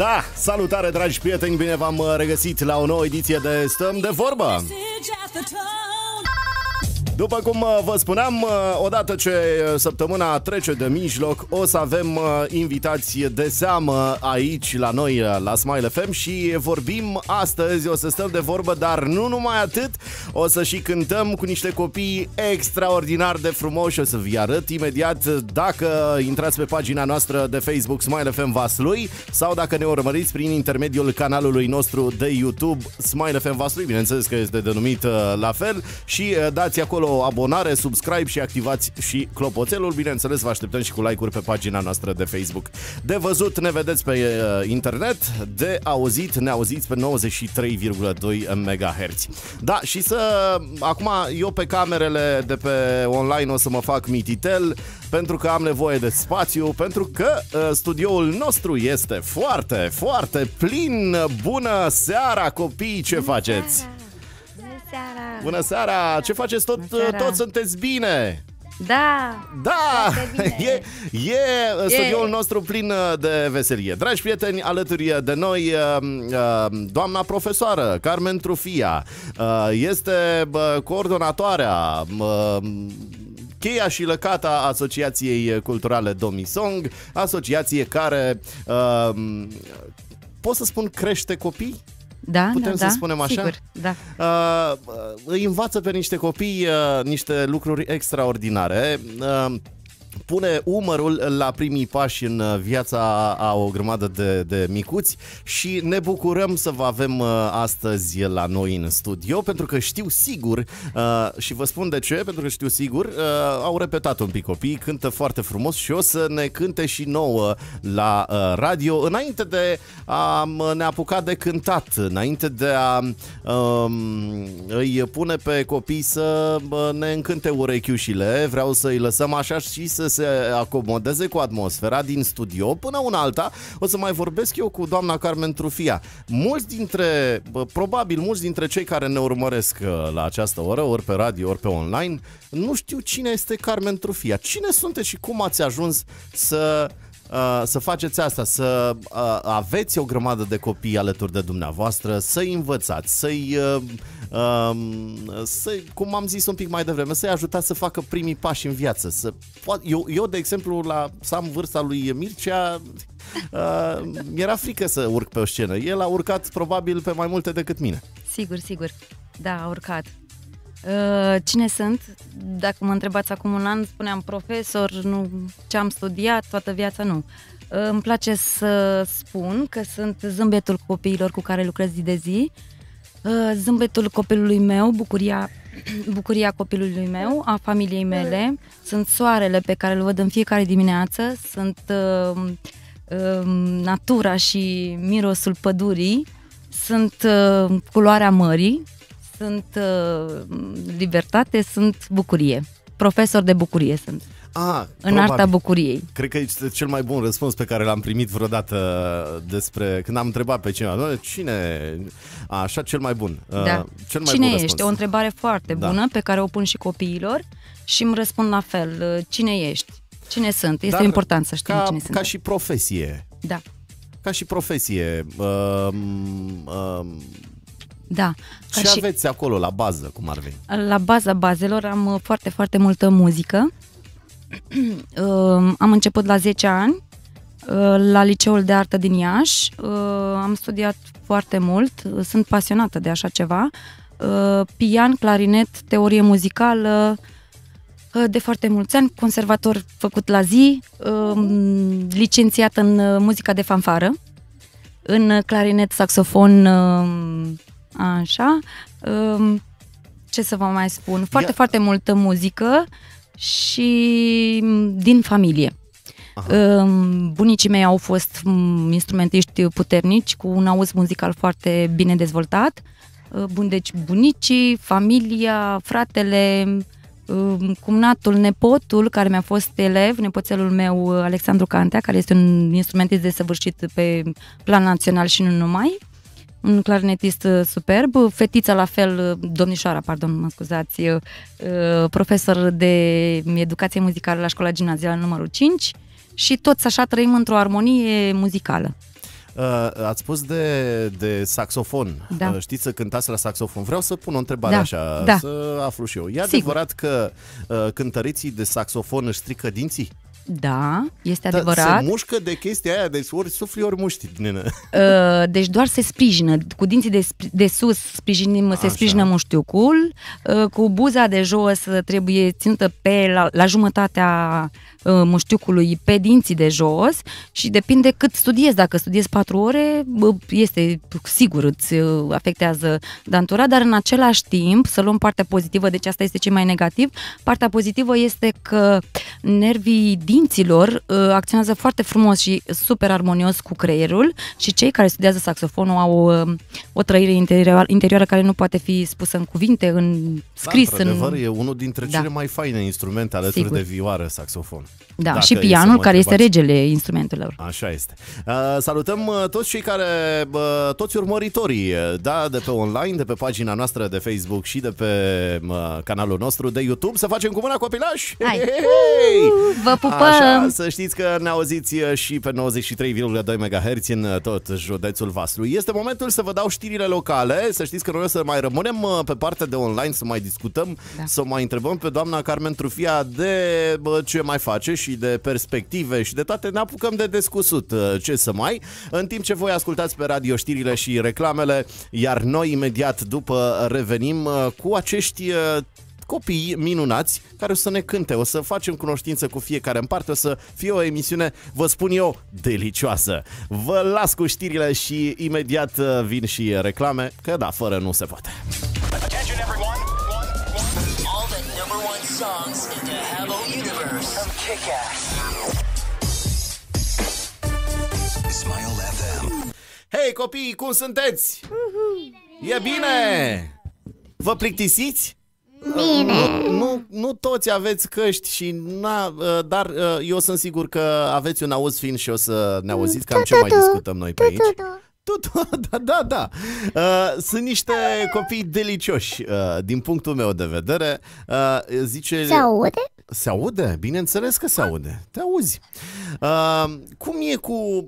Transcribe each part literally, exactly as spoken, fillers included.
Da, salutare dragi prieteni, bine v-am regăsit la o nouă ediție de Stăm de Vorbă. După cum vă spuneam, odată ce săptămâna trece de mijloc, o să avem invitați de seamă aici la noi la Smile F M și vorbim astăzi, o să stăm de vorbă, dar nu numai atât, o să și cântăm cu niște copii extraordinar de frumoși. O să vi arăt imediat dacă intrați pe pagina noastră de Facebook Smile F M Vaslui sau dacă ne urmăriți prin intermediul canalului nostru de YouTube Smile F M Vaslui, bineînțeles că este denumit la fel, și dați acolo o abonare, subscribe și activați și clopoțelul. Bineînțeles, vă așteptăm și cu like-uri pe pagina noastră de Facebook. De văzut ne vedeți pe uh, internet, de auzit ne auziți pe nouăzeci și trei virgulă doi megahertz. Da, și să... Acum eu pe camerele de pe online o să mă fac mititel, pentru că am nevoie de spațiu, pentru că uh, studioul nostru este foarte, foarte plin. Bună seara, copii, ce Bună faceți? Seara. Seara. Bună seara! Ce faceți? Tot, toți sunteți bine? Da! Da! Bine. E, e studioul nostru plin de veselie. Dragi prieteni, alături de noi doamna profesoară Carmen Trufia, este coordonatoarea, cheia și lăcata Asociației Culturale Domisong, asociație care, pot să spun, crește copii? Da, Putem da, să da, spunem așa? Sigur, da. Uh, îi învață pe niște copii uh, niște lucruri extraordinare. Uh, pune umărul la primii pași în viața a o grămadă de, de micuți și ne bucurăm să vă avem astăzi la noi în studio, pentru că știu sigur, uh, și vă spun de ce, pentru că știu sigur, uh, au repetat un pic copiii, cântă foarte frumos și o să ne cânte și nouă la uh, radio, înainte de a ne apuca de cântat, înainte de a uh, îi pune pe copii să ne încânte urechiușile. Vreau să îi lăsăm așa și să se acomodeze cu atmosfera din studio. Până una alta o să mai vorbesc eu cu doamna Carmen Trufia. Mulți dintre, probabil mulți dintre cei care ne urmăresc la această oră, ori pe radio, ori pe online, nu știu cine este Carmen Trufia. Cine sunteți și cum ați ajuns să Uh, să faceți asta, să uh, aveți o grămadă de copii alături de dumneavoastră, să-i învățați, să-i, uh, uh, să cum am zis un pic mai devreme, să-i ajutați să facă primii pași în viață. Să, eu, eu, de exemplu, la, să am vârsta lui Mircea, uh, mi-era frică să urc pe o scenă. El a urcat probabil pe mai multe decât mine. Sigur, sigur. Da, a urcat. Cine sunt? Dacă mă întrebați acum un an, spuneam profesor, nu ce am studiat, toată viața nu. Îmi place să spun că sunt zâmbetul copiilor cu care lucrez zi de zi, zâmbetul copilului meu, bucuria, bucuria copilului meu, a familiei mele, sunt soarele pe care îl văd în fiecare dimineață, sunt uh, uh, natura și mirosul pădurii, sunt uh, culoarea mării, sunt uh, libertate, sunt bucurie. Profesor de bucurie sunt. Ah, în arta bucuriei. Cred că este cel mai bun răspuns pe care l-am primit vreodată despre, când am întrebat pe cineva, cine, așa, cel mai bun. Da. Cel mai cine bun ești? răspuns. O întrebare foarte da. bună pe care o pun și copiilor și îmi răspund la fel. Cine ești? Cine sunt? Este Dar important să știm ca, cine sunt. Ca și profesie. Da. Ca și profesie. Uh, uh, Da. Ce și aveți acolo la bază, cum ar veni? La baza bazelor am foarte, foarte multă muzică. Am început la zece ani la Liceul de Artă din Iași. Am studiat foarte mult, sunt pasionată de așa ceva. Pian, clarinet, teorie muzicală, de foarte mulți ani, conservator făcut la zi, licențiat în muzica de fanfară, în clarinet, saxofon, așa, ce să vă mai spun, foarte, Ia. foarte multă muzică și din familie. Aha. Bunicii mei au fost instrumentiști puternici, cu un auz muzical foarte bine dezvoltat. Bun, deci bunicii, familia, fratele, cumnatul, nepotul, care mi-a fost elev, nepoțelul meu Alexandru Cantea, care este un instrumentist desăvârșit pe plan național și nu numai, un clarinetist superb, fetița la fel, domnișoara, pardon, mă scuzați, profesor de educație muzicală la școala gimnazială numărul cinci și toți așa trăim într-o armonie muzicală. Uh, ați spus de, de saxofon. Da. Uh, știți să cântați la saxofon. Vreau să pun o întrebare da. așa, da. să aflu și eu. E Sigur. adevărat că uh, cântăreții de saxofon își strică dinții? Da, este Da, adevărat. se mușcă de chestia aia, deci ori sufli, ori muști. Uh, deci doar se sprijină. Cu dinții de, de sus sprijinim, se sprijină muștiucul, uh, cu buza de jos trebuie ținută pe la, la jumătatea uh, muștiucului pe dinții de jos și depinde cât studiezi. Dacă studiezi patru ore, este sigur îți afectează dantura, dar în același timp să luăm partea pozitivă, deci asta este ce mai negativ. Partea pozitivă este că nervii dinților uh, acționează foarte frumos și super armonios cu creierul și cei care studiază saxofonul au uh, o trăire interioară, interioară care nu poate fi spusă în cuvinte, în scris. Da, într-adevăr, în... e unul dintre da. cele mai faine instrumente alături Sigur. de vioară, saxofon. Da, Dacă și pianul, care este regele instrumentelor. Așa este. Uh, salutăm uh, toți cei care, uh, toți urmăritorii, uh, da, de pe online, de pe pagina noastră de Facebook și de pe uh, canalul nostru de YouTube. Să facem cu mâna, copilași! Hai! Hey, hey! Vă pupăm! Așa, să știți că ne auziți și pe nouăzeci și trei virgulă doi megahertz în tot județul Vaslui. Este momentul să vă dau știrile locale. Să știți că noi o să mai rămânem pe partea de online, să mai discutăm, da. să mai întrebăm pe doamna Carmen Trufia de bă, ce mai face și de perspective și de toate. Ne apucăm de discusut ce să mai, în timp ce voi ascultați pe radio știrile și reclamele, iar noi imediat după revenim cu acești copii minunați care o să ne cânte, o să facem cunoștință cu fiecare în parte, o să fie o emisiune, vă spun eu, delicioasă. Vă las cu știrile și imediat vin și reclame, că da, fără nu se poate. Hei copii, cum sunteți? E bine? Vă plictisiți? Bine. Nu, nu, nu toți aveți căști și na, dar eu sunt sigur că aveți un auz fin și o să ne auziți cam ce mai discutăm noi pe aici. Tutu, da, da, da. Sunt niște copii delicioși din punctul meu de vedere. Zice, se aude? Se aude? Bineînțeles că se aude. Te auzi. Cum e cu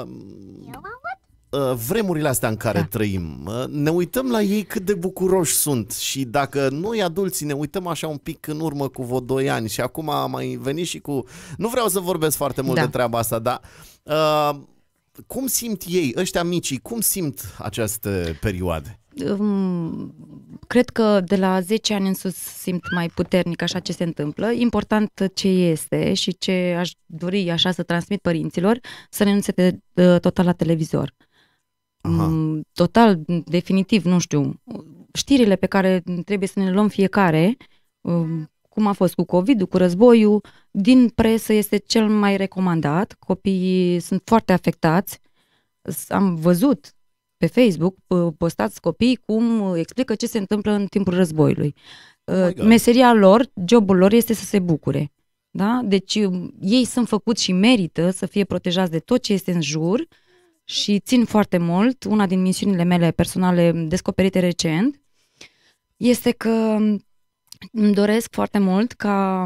vremurile astea în care da. trăim? Ne uităm la ei cât de bucuroși sunt și dacă noi adulții ne uităm așa un pic în urmă cu vreo doi ani și acum am mai venit și cu... Nu vreau să vorbesc foarte mult da. de treaba asta, dar uh, cum simt ei, ăștia micii, cum simt aceste perioade? Um, cred că de la zece ani în sus simt mai puternic așa ce se întâmplă. Important ce este și ce aș dori așa să transmit părinților, să renunțe de, de, total la televizor. Aha. Total, definitiv, nu știu, știrile pe care trebuie să ne luăm fiecare, cum a fost cu COVID-ul, cu războiul, din presă este cel mai recomandat. Copiii sunt foarte afectați. Am văzut pe Facebook postați copii cum explică ce se întâmplă în timpul războiului. Oh Meseria lor, jobul lor este să se bucure. Da? Deci ei sunt făcuți și merită să fie protejați de tot ce este în jur și țin foarte mult. Una din misiunile mele personale descoperite recent este că îmi doresc foarte mult ca,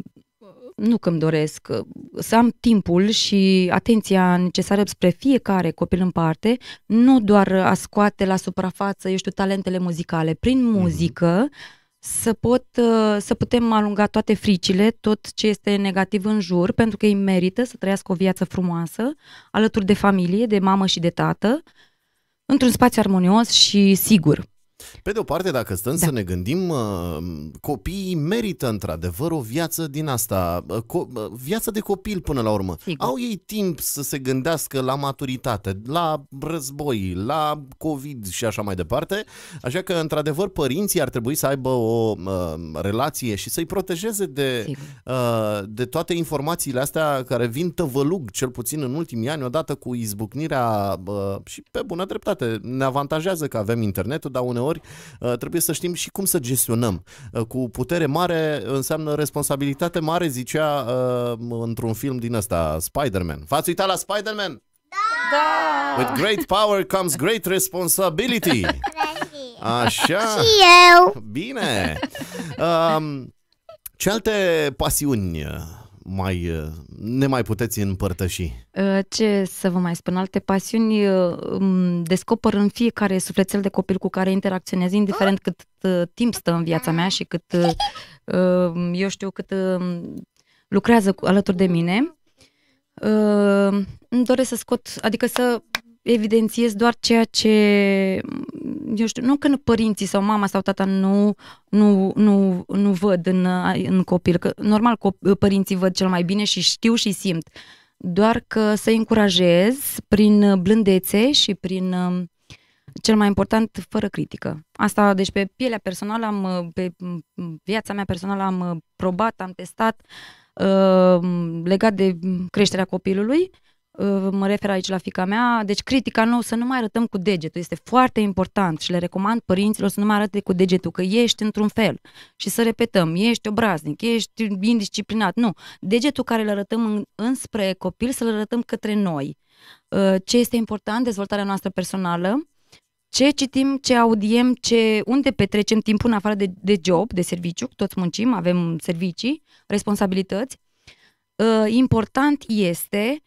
nu că îmi doresc, să am timpul și atenția necesară spre fiecare copil în parte, nu doar a scoate la suprafață, eu știu, talentele muzicale, prin muzică, să, pot, să putem alunga toate fricile, tot ce este negativ în jur, pentru că ei merită să trăiască o viață frumoasă, alături de familie, de mamă și de tată, într-un spațiu armonios și sigur. Pe de o parte, dacă stăm da. să ne gândim, copiii merită într-adevăr o viață din asta, viața de copil până la urmă. Sigur. Au ei timp să se gândească la maturitate, la război, la COVID și așa mai departe, așa că într-adevăr părinții ar trebui să aibă o uh, relație și să-i protejeze de, uh, de toate informațiile astea care vin tăvălug, cel puțin în ultimii ani, odată cu izbucnirea uh, și pe bună dreptate. Ne avantajează că avem internetul, dar uneori trebuie să știm și cum să gestionăm. Cu putere mare înseamnă responsabilitate mare, zicea într-un film din ăsta, Spider-Man. V-ați uitat la Spider-Man? Da! With great power comes great responsibility. Așa. Și eu. Bine. Um, ce alte pasiuni mai, ne mai puteți împărtăși? Ce să vă mai spun? Alte pasiuni descoper în fiecare sufletel de copil cu care interacționez, indiferent cât timp stă în viața mea și cât, eu știu, cât lucrează alături de mine. Îmi doresc să scot, adică să evidențiez doar ceea ce, eu știu, nu când părinții sau mama sau tata nu, nu, nu, nu văd în, în copil, că normal părinții văd cel mai bine și știu și simt, doar că să-i încurajez prin blândețe și prin, cel mai important, fără critică. Asta, deci pe pielea personală, am, pe viața mea personală am probat, am testat, legat de creșterea copilului. Mă refer aici la fiica mea, deci critica nu, să nu mai arătăm cu degetul, este foarte important și le recomand părinților să nu mai arate cu degetul că ești într-un fel și să repetăm, ești obraznic, ești indisciplinat, nu, degetul care îl arătăm în, înspre copil să-l arătăm către noi. Ce este important? Dezvoltarea noastră personală, ce citim, ce audiem, ce, unde petrecem timpul în afară de, de job, de serviciu, toți muncim, avem servicii, responsabilități. Important este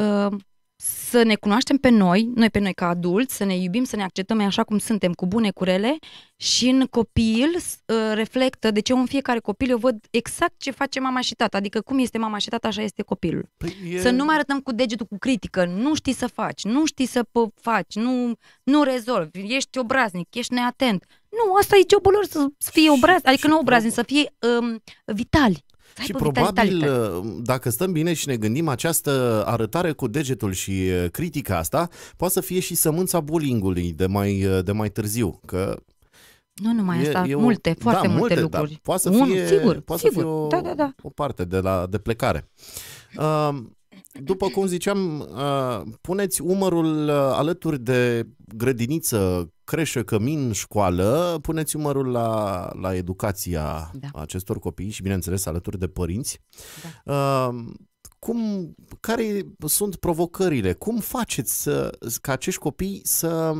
să ne cunoaștem pe noi, noi pe noi ca adulți, să ne iubim, să ne acceptăm așa cum suntem, cu bune, cu rele, și în copil reflectă, deci eu în fiecare copil eu văd exact ce face mama și tata, adică cum este mama și tata, așa este copilul. Păi e... Să nu mai arătăm cu degetul, cu critică, nu știi să faci, nu știi să faci, nu, nu rezolvi, ești obraznic, ești neatent. Nu, asta e jobul lor, să fie obraznic, adică nu obraznic, să fie um, vitali. Și probabil, dacă stăm bine și ne gândim, această arătare cu degetul și critica asta poate să fie și sămânța bullying-ului de mai, de mai târziu. Că nu numai e, asta, e o, multe, foarte da, multe, multe lucruri. Da, poate să Unu, fie, sigur, poate sigur. Să fie o, da, da, da. o parte de, la, de plecare. Uh, după cum ziceam, uh, puneți umărul alături de grădiniță, creșă, cămin, școală, puneți umărul la, la educația da. acestor copii și, bineînțeles, alături de părinți. Da. Uh, cum, care sunt provocările? Cum faceți să, ca acești copii să,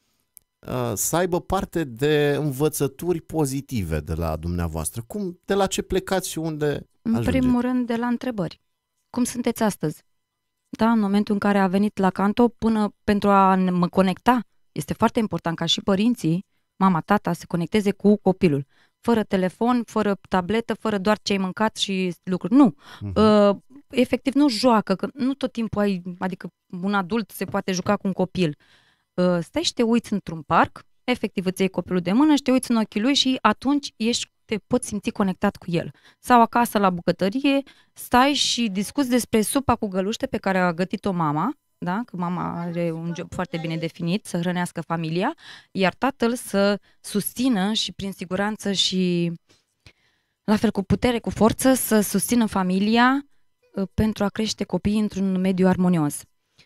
uh, să aibă parte de învățături pozitive de la dumneavoastră? Cum, de la ce plecați și unde În ajunge? primul rând, de la întrebări. Cum sunteți astăzi? Da, în momentul în care a venit la Canto, până pentru a mă conecta, este foarte important ca și părinții, mama, tata, să conecteze cu copilul. Fără telefon, fără tabletă, fără doar ce ai mâncat și lucruri. Nu. Uh-huh. Uh, efectiv, nu joacă, că nu tot timpul ai, adică un adult se poate juca cu un copil. Uh, stai și te uiți într-un parc, efectiv îți iei copilul de mână și te uiți în ochii lui și atunci ești, te poți simți conectat cu el. Sau acasă la bucătărie, stai și discuți despre supa cu găluște pe care a gătit-o mama, da? Că mama are un job foarte bine definit, să hrănească familia, iar tatăl să susțină și prin siguranță și la fel cu putere, cu forță, să susțină familia uh, pentru a crește copiii într-un mediu armonios.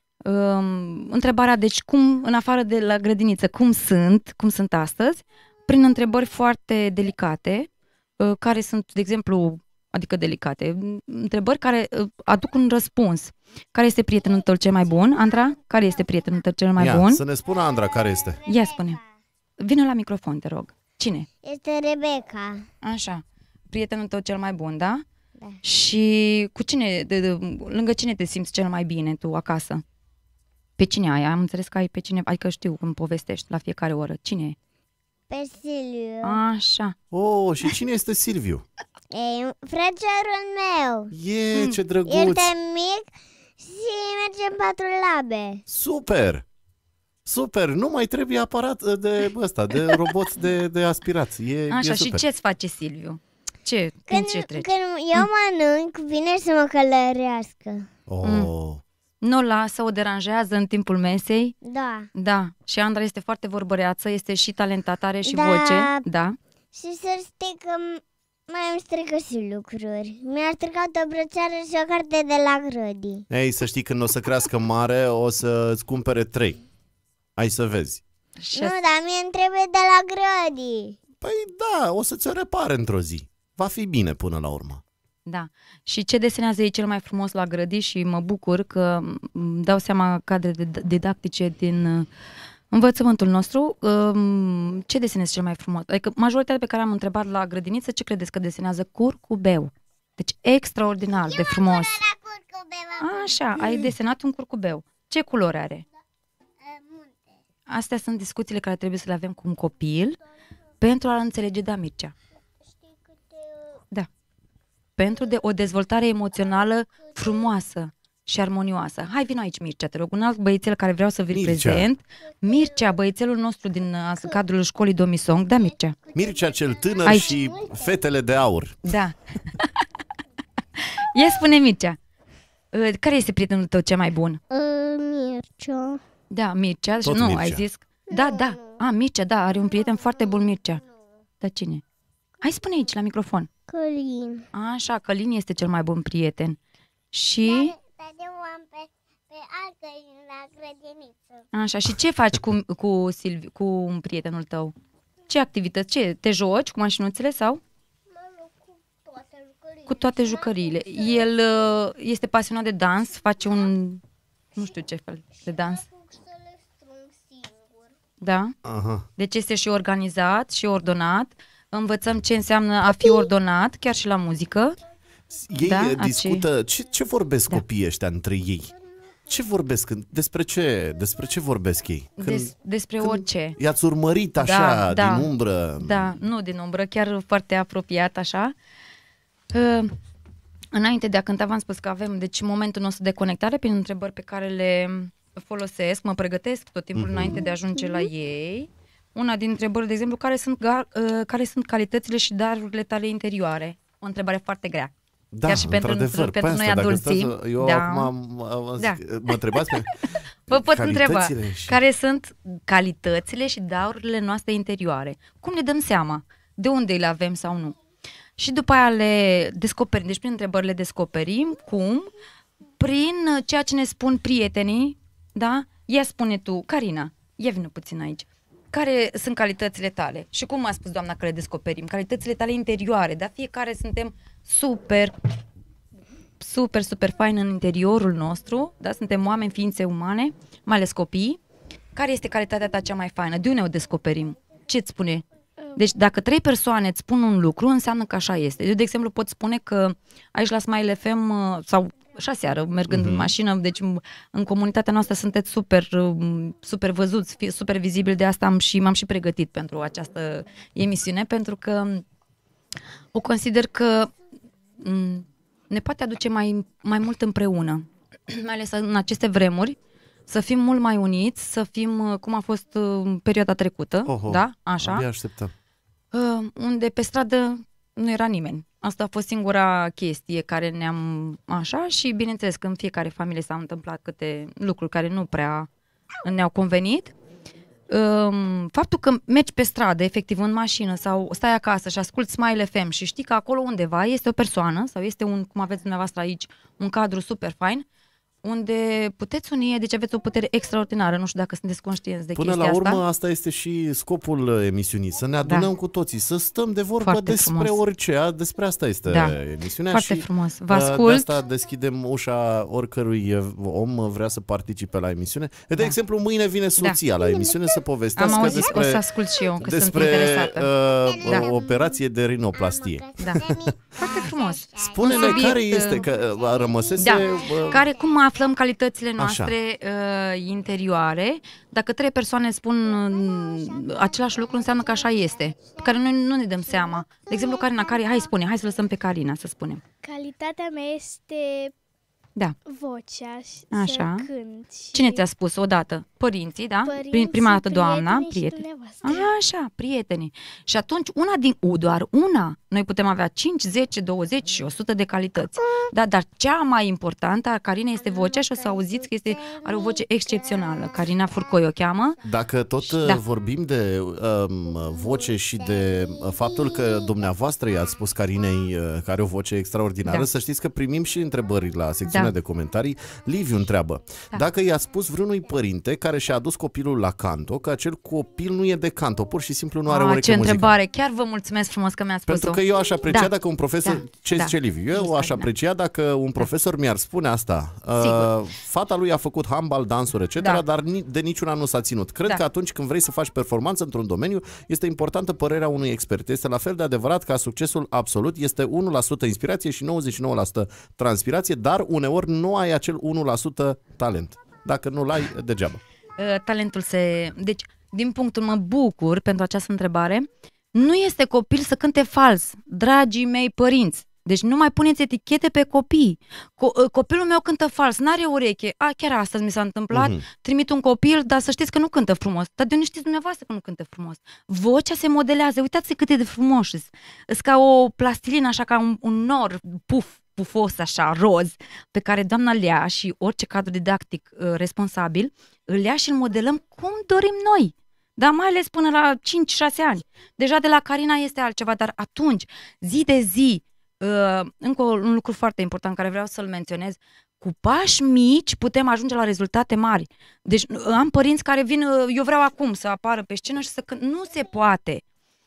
Uh, întrebarea, deci, cum, în afară de la grădiniță, cum sunt, cum sunt astăzi, prin întrebări foarte delicate, uh, care sunt, de exemplu, adică delicate, întrebări care uh, aduc un răspuns. Care este prietenul tău cel mai bun? Andra, care este prietenul tău cel mai Ia, bun? să ne spună Andra care este. Ia spune. Vină la microfon, te rog. Cine? Este Rebecca. Așa. Prietenul tău cel mai bun, da? Da. Și cu cine, de, de, lângă cine te simți cel mai bine tu acasă? Pe cine ai? Am înțeles că ai pe cine, adică știu cum povestești la fiecare oră. Cine e? Pe Silviu. Așa. Oh, și cine este Silviu? E frățiorul meu. E, ce drăguț! Este mic și merge în patru labe. Super! Super! Nu mai trebuie aparat de ăsta, de robot de, de aspirat. E, Așa, e și super. ce-ți face Silviu? Ce? Când, ce treci? când eu mănânc, vine să mă călărească. Oh. Mm. Nu lasă, o deranjează în timpul mesei? Da. Da. Și Andra este foarte vorbăreață, este și talentată, are și Da. voce. Da. Și să știi că mai îmi strică și lucruri. Mi-a stricat o brățară și o carte de la Grădi. Ei, să știi, când o să crească mare, o să-ți cumpere trei. Hai să vezi. Și Nu, dar mie îmi trebuie de la Grădi. Păi da, o să ți-o repare într-o zi. Va fi bine până la urmă. Da. Și ce desenează ei cel mai frumos la Grădi și mă bucur că îmi dau seama cadre didactice din uh, învățământul nostru. Uh, ce desenezi cel mai frumos? Adică majoritatea pe care am întrebat la grădiniță, ce credeți că desenează? Curcubeu. Deci extraordinar de frumos. Așa, ai desenat un curcubeu. Ce culoare are? Astea sunt discuțiile care trebuie să le avem cu un copil pentru a înțelege, da, Mircea. Da. Pentru de o dezvoltare emoțională frumoasă și armonioasă. Hai, vino aici, Mircea, te rog. Un alt băiețel care vreau să vi-l prezent. Mircea, băiețelul nostru din cadrul școlii Domisong. Da, Mircea. Mircea cel tânăr aici. Și fetele de aur. Da. Ia spune, Mircea, care este prietenul tău cel mai bun? Uh, Mircea. Da, Mircea. Tot nu, Mircea. ai zis? Da, da. A, Mircea, da, are un prieten foarte bun, Mircea. Dar cine? Hai, spune aici, la microfon. Călin. Așa, Călin este cel mai bun prieten. Și... Dar eu am pe, pe alt Călin la grădiniță. Așa, și ce faci cu, cu, Silvi, cu prietenul tău? Ce activități? Ce? Te joci cu mașinuțele sau? Cu toate jucăriile. Cu toate jucăriile. El uh, este pasionat de dans, face un... nu știu ce fel de dans. Să le strâng singur. Da? Aha. Deci este și organizat și ordonat. Învățăm ce înseamnă a fi ordonat, chiar și la muzică. Ei Da, discută, ce, ce vorbesc Da. copiii ăștia între ei? Ce vorbesc? Despre ce, despre ce vorbesc ei? Când, Des, despre când orice. i-ați urmărit așa, Da, da. din umbră? Da, nu din umbră, chiar foarte apropiat așa. Uh, înainte de a cânta v-am spus că avem deci momentul nostru de conectare prin întrebări pe care le folosesc, mă pregătesc tot timpul Mhm. înainte de a ajunge la ei. Una din întrebări, de exemplu, care sunt, ga- uh, care sunt calitățile și darurile tale interioare? O întrebare foarte grea. Da, Chiar și pentru- într-adevăr. pentru Pe noi asta, dacă adulții. stați- eu Da. acum am, am, Da. zic, mă întrebați pe Vă pot întreba, calitățile și- care sunt calitățile și darurile noastre interioare? Cum ne dăm seama? De unde le avem sau nu? Și după aia le descoperim, deci prin întrebări le descoperim. Cum? Prin ceea ce ne spun prietenii, da? Ia spune tu, Carina, ia vină puțin aici. Care sunt calitățile tale? Și cum a spus doamna că le descoperim? Calitățile tale interioare, da? Fiecare suntem super, super, super fain în interiorul nostru, da? Suntem oameni, ființe umane, mai ales copii. Care este calitatea ta cea mai faină? De unde o descoperim? Ce îți spune? Deci dacă trei persoane îți spun un lucru, înseamnă că așa este. Eu, de exemplu, pot spune că aici la Smile F M uh, sau și aseară, mergând uh-huh. în mașină, deci în comunitatea noastră sunteți super, super văzuți, super vizibili, de asta am și, m-am și pregătit pentru această emisiune, pentru că o consider că ne poate aduce mai, mai mult împreună, mai ales în aceste vremuri, să fim mult mai uniți, să fim cum a fost în perioada trecută, Oho, da? Așa. Abia așteptăm. Uh, unde pe stradă nu era nimeni. Asta a fost singura chestie care ne-am așa și bineînțeles că în fiecare familie s-au întâmplat câte lucruri care nu prea ne-au convenit. Um, faptul că mergi pe stradă, efectiv în mașină sau stai acasă și asculti Smile F M și știi că acolo undeva este o persoană sau este un, cum aveți dumneavoastră aici, un cadru super fain, unde puteți uni, deci aveți o putere extraordinară, nu știu dacă sunteți conștienți de Până chestia la urmă, asta. asta este și scopul emisiunii, să ne adunăm Da. cu toții, să stăm de vorbă Foarte despre frumos. orice, a, despre asta este Da. emisiunea. Foarte și frumos. Vă uh, ascult. De asta deschidem ușa oricărui om vrea să participe la emisiune. De Da. exemplu, mâine vine soția la emisiune să povestească Am auzit, despre, o să ascult și eu, că sunt despre interesată. uh, Da. o operație de rinoplastie. Da. Foarte frumos. Spune-ne Un subiect, care este, că uh, rămăsese... Da. uh, Care, cum aflăm calitățile Așa. noastre uh, interioare? Dacă trei persoane spun uh, același lucru, înseamnă că așa este. Pe care noi nu ne dăm seama. De exemplu, Carina, care, hai spune, hai să lăsăm pe Carina să spunem. Calitatea mea este Da. vocea și Așa. să cânt. Și Cine ți-a spus odată? Părinții, da? Părinții, Prin prima dată doamna, prietenii și prieteni. dumneavoastră. Așa, prietenii. Și atunci una din U, doar una, noi putem avea cinci, zece, douăzeci și o sută de calități. Da, dar cea mai importantă a Carinei este vocea și o să auziți că este, are o voce excepțională. Carina Furcoi o cheamă. Dacă tot Da. vorbim de um, voce și de uh, faptul că dumneavoastră i-ați spus Carinei uh, că are o voce extraordinară, Da. să știți că primim și întrebări la secțiunea secțiunea da. de comentarii. Liviu întreabă, da. dacă i-a spus vreunui părinte care și-a adus copilul la canto că acel copil nu e de canto, pur și simplu nu are A, ureche ce muzicală. întrebare, chiar vă mulțumesc frumos că mi-ați spus-o. Pentru că eu aș aprecia da. dacă un profesor, da. ce da. zice Liviu, eu Exact, aș aprecia da. dacă un profesor da. mi-ar spune asta. Uh, fata lui a făcut handbal, dansuri, et cetera, da. dar de niciuna nu s-a ținut. Cred da. că atunci când vrei să faci performanță într-un domeniu, este importantă părerea unui expert. Este la fel de adevărat ca succesul absolut este unu la sută inspirație și nouăzeci și nouă la sută transpirație, dar uneori nu ai acel unu la sută talent. Dacă nu l-ai, degeaba. Uh, talentul se... Deci, din punctul mă bucur pentru această întrebare. Nu este copil să cânte fals, dragii mei părinți. Deci nu mai puneți etichete pe copii. Co- copilul meu cântă fals, n-are ureche. A, chiar astăzi mi s-a întâmplat, uh-huh. trimit un copil, dar să știți că nu cântă frumos. Dar de unde știți dumneavoastră că nu cântă frumos? Vocea se modelează, uitați cât e de frumos. Îs ca o plastilină, așa ca un, un nor puf, pufos, așa, roz, pe care doamna îl ia și orice cadru didactic uh, responsabil, îl ia și îl modelăm cum dorim noi. Dar mai ales până la cinci șase ani. Deja de la Carina este altceva, dar atunci, zi de zi, Uh, încă un lucru foarte important care vreau să-l menționez, cu pași mici putem ajunge la rezultate mari. Deci am părinți care vin, uh, eu vreau acum să apară pe scenă și să cânt. Nu se poate.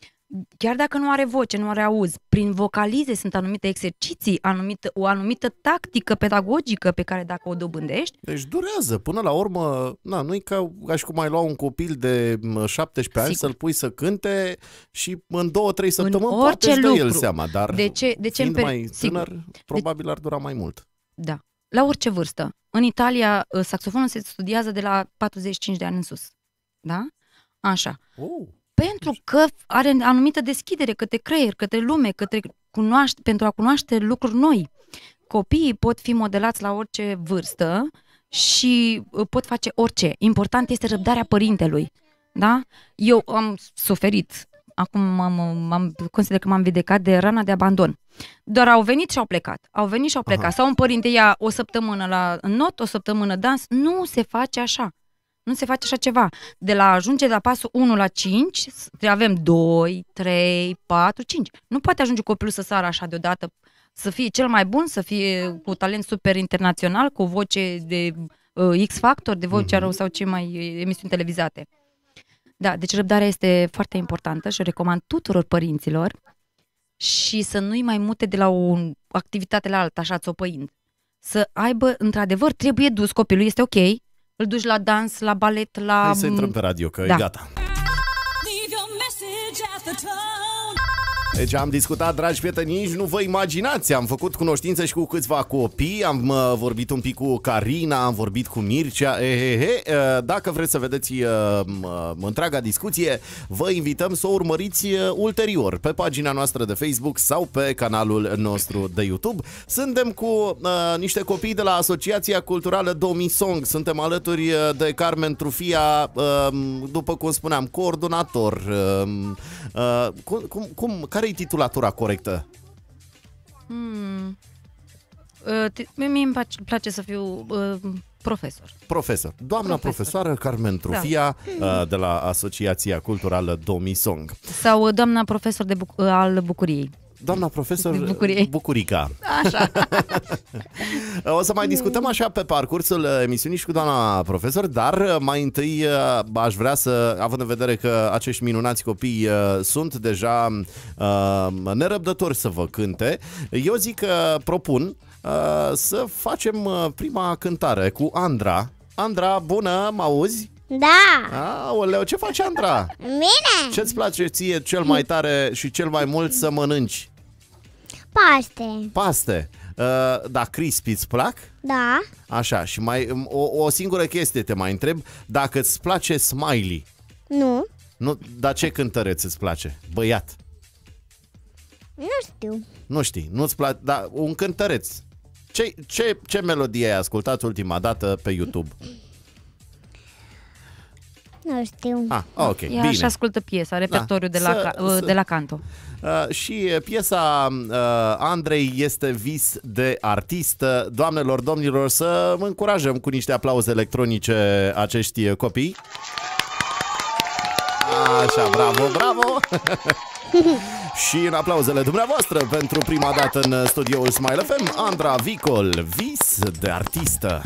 Chiar dacă nu are voce, nu are auz, prin vocalize sunt anumite exerciții, anumite, o anumită tactică pedagogică pe care dacă o dobândești... Deci durează. Până la urmă, na, nu e ca, ca și cum ai lua un copil de șaptesprezece ani să-l pui să cânte și în două, trei săptămâni poate îți dă el seama, dar de ce, de ce fiind per... mai tânăr, Sigur. probabil de... ar dura mai mult. Da. La orice vârstă. În Italia, saxofonul se studiază de la patruzeci și cinci de ani în sus. Da? Așa. Oh. Pentru că are anumită deschidere către creier, către lume, către cunoaște, pentru a cunoaște lucruri noi. Copiii pot fi modelați la orice vârstă și pot face orice. Important este răbdarea părintelui. Da? Eu am suferit, acum m-am, m-am, consider că m-am vindecat de rana de abandon. Doar au venit și au plecat. Au venit și au plecat. Aha. Sau un părinte ia o săptămână la not, o săptămână dans. Nu se face așa. Nu se face așa ceva. De la ajunge de la pasul unu la cinci, avem doi, trei, patru, cinci. Nu poate ajunge copilul să sară așa deodată, să fie cel mai bun, să fie cu talent super internațional, cu o voce de uh, X-Factor, de vocea rău sau ce mai emisiuni televizate. Da, deci răbdarea este foarte importantă și o recomand tuturor părinților și să nu-i mai mute de la o activitate la alta, așa țopăind. Să aibă, într-adevăr, trebuie dus copilul, este ok, îl duci la dans, la balet, la... Hai să intrăm pe radio, că da. e gata. Deci am discutat, dragi prieteni, nici nu vă imaginați, am făcut cunoștință și cu câțiva copii, am uh, vorbit un pic cu Carina, am vorbit cu Mircea, e, he, he. Uh, dacă vreți să vedeți uh, uh, întreaga discuție, vă invităm să o urmăriți uh, ulterior pe pagina noastră de Facebook sau pe canalul nostru de YouTube. Suntem cu uh, niște copii de la Asociația Culturală Domisong, suntem alături de Carmen Trufia, uh, după cum spuneam, coordonator. Uh, uh, cum, cum, cum, care e titulatura corectă? Hmm. Uh, mie îmi place, place să fiu uh, profesor. Profesor. Doamna profesor. profesoară Carmen Trufia, da. uh, de la Asociația Culturală Domisong. Sau doamna profesor de buc- al bucuriei. Doamna profesor Bucurie. Bucurica. Așa. O să mai discutăm așa pe parcursul emisiunii și cu doamna profesor, dar mai întâi aș vrea să, având în vedere că acești minunați copii sunt deja uh, nerăbdători să vă cânte, eu zic că propun uh, să facem prima cântare cu Andra. Andra, bună, mă auzi? Da! Aoleu, ce faci, Andra? Bine! Ce-ți place ție cel mai tare și cel mai mult să mănânci? Paste. Paste. Uh, da, crispy îți plac? Da. Așa, și mai o, o singură chestie te mai întreb, dacă îți place Smiley. Nu. Nu, dar ce cântăreț îți place? Băiat. Nu știu. Nu știi, nu-ți place, dar un cântăreț. Ce, ce, ce melodie ai ascultat ultima dată pe YouTube? Nu știu. Ah, ok, Ea bine. așa ascultă piesa, repertoriul da. de, la, să, de la Canto. Uh, și piesa uh, Andrei este vis de artistă. Doamnelor, domnilor, să încurajăm cu niște aplauze electronice acești copii. Așa, bravo, bravo. Și în aplauzele dumneavoastră pentru prima dată în studioul Smile F M, Andra Vicol, Vis de artistă.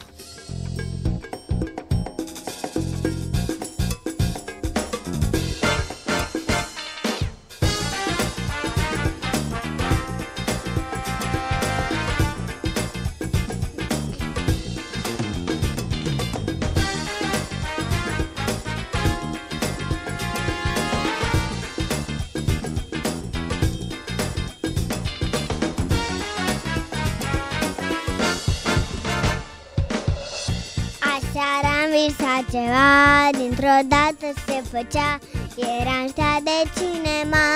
Seara-am visat ceva, dintr-o dată se făcea, era în stea de cinema.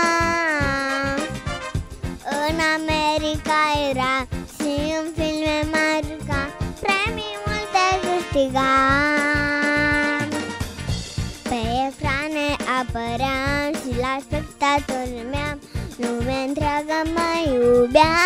În America era și în filme marca, premii multe câștigam. Pe ecrane apăream și la spectator mi-am, lumea întreagă mă iubea.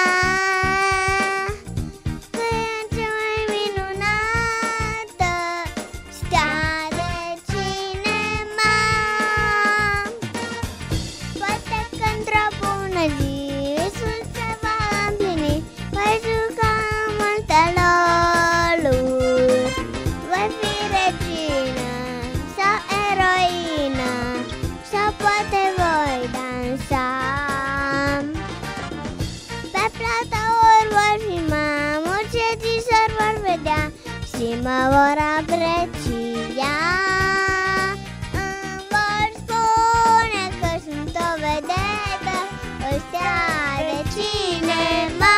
Și mă vor aprecia, îmi vor spune că sunt o vedetă, o stea de cinema.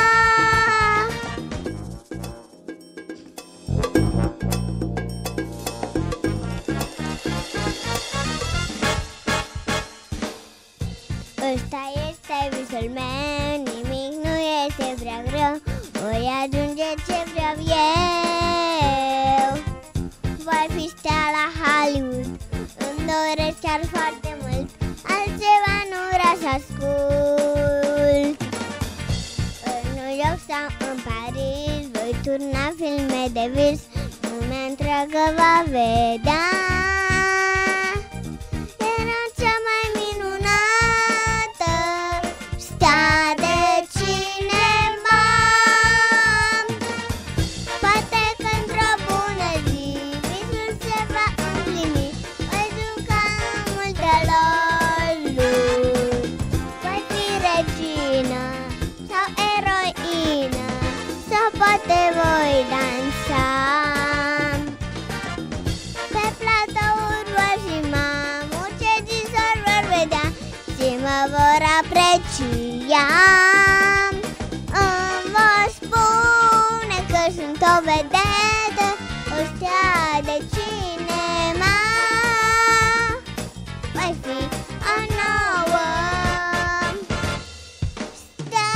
Ăsta este visul meu, nimic nu este prea greu, voi ajunge ce vreau eu. Voi fi stea la Hollywood, îmi doresc chiar foarte mult, altceva nu vreau să ascult. În New York sau în Paris voi turna filme de vis, lumea întreagă va vedea. Era cea mai minunată stea de cinema. Poate că într-o bună zi visul se va împlini, voi juca multe roluri, voi fi regină sau eroină, sau poate voi dansa. Pe platouri vor fi mamuri, ce gisori vor vedea și mă vor aprecia. Îmi vor spune că sunt o vedetă, o stea de cinema. Voi fi o nouă stea.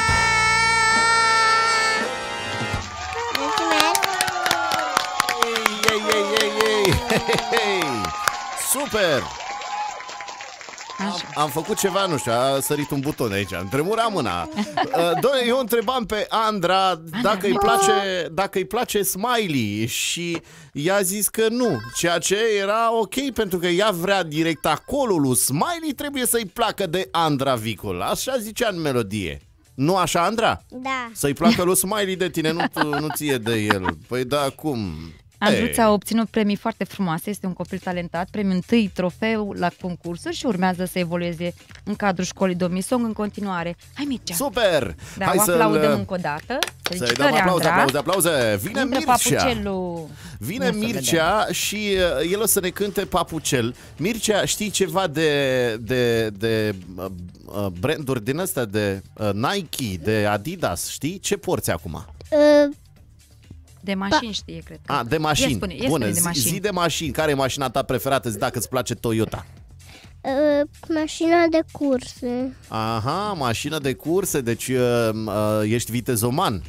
Mulțumesc! Ei, ei, ei, ei, hei, hei. Super! Am, am făcut ceva, nu știu, a sărit un buton aici, îmi tremura mâna. Doamne, eu întrebam pe Andra dacă îi place, dacă îi place Smiley și ea a zis că nu, ceea ce era ok, pentru că ea vrea direct acolo lui Smiley, trebuie să-i placă de Andra Vicul. Așa zicea în melodie. Nu așa, Andra? Da. Să-i placă lui Smiley de tine, nu, tu, nu ție de el. Păi da, cum? Andruța a obținut premii foarte frumoase, este un copil talentat, premiul întâi trofeu la concursuri și urmează să evolueze în cadrul școlii domnii Song în continuare. Hai, Mircea! Super! Da, Hai o să aplaudăm încă o dată. Să-i dăm aplauze, aplauze, aplauze! Vine Intră Mircea! Papucelul. Vine Mircea și uh, el o să ne cânte Papucel. Mircea, știi ceva de, de, de uh, uh, branduri din astea, de uh, Nike, de Adidas, știi? Ce porți acum? Uh, De mașini știe, cred că. A, de mașini. Ia spune, ia Bună, spune de zi, mașini. zi de mașini. Care e mașina ta preferată? Zi dacă îți place Toyota. uh, mașina de curse. Aha, mașină de curse, deci uh, uh, ești vitezoman.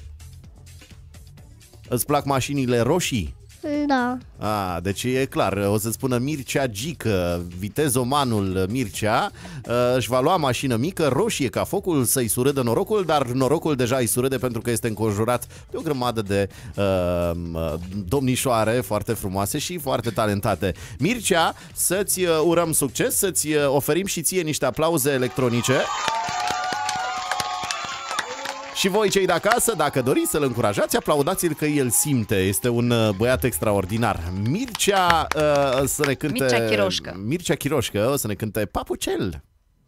Îți plac mașinile roșii? Da. A, deci e clar, o să spună Mircea Gică, vitezomanul Mircea, își va lua mașină mică, roșie ca focul, să-i surâdă norocul, dar norocul deja îi surâde pentru că este înconjurat de o grămadă de uh, domnișoare foarte frumoase și foarte talentate. Mircea, să-ți urăm succes, să-ți oferim și ție niște aplauze electronice. Și voi cei de acasă, dacă doriți să-l încurajați, aplaudați-l că el simte. Este un băiat extraordinar. Mircea uh, să ne cânte... Mircea Chiroșcă. Mircea Chiroșcă o să ne cânte Papucel.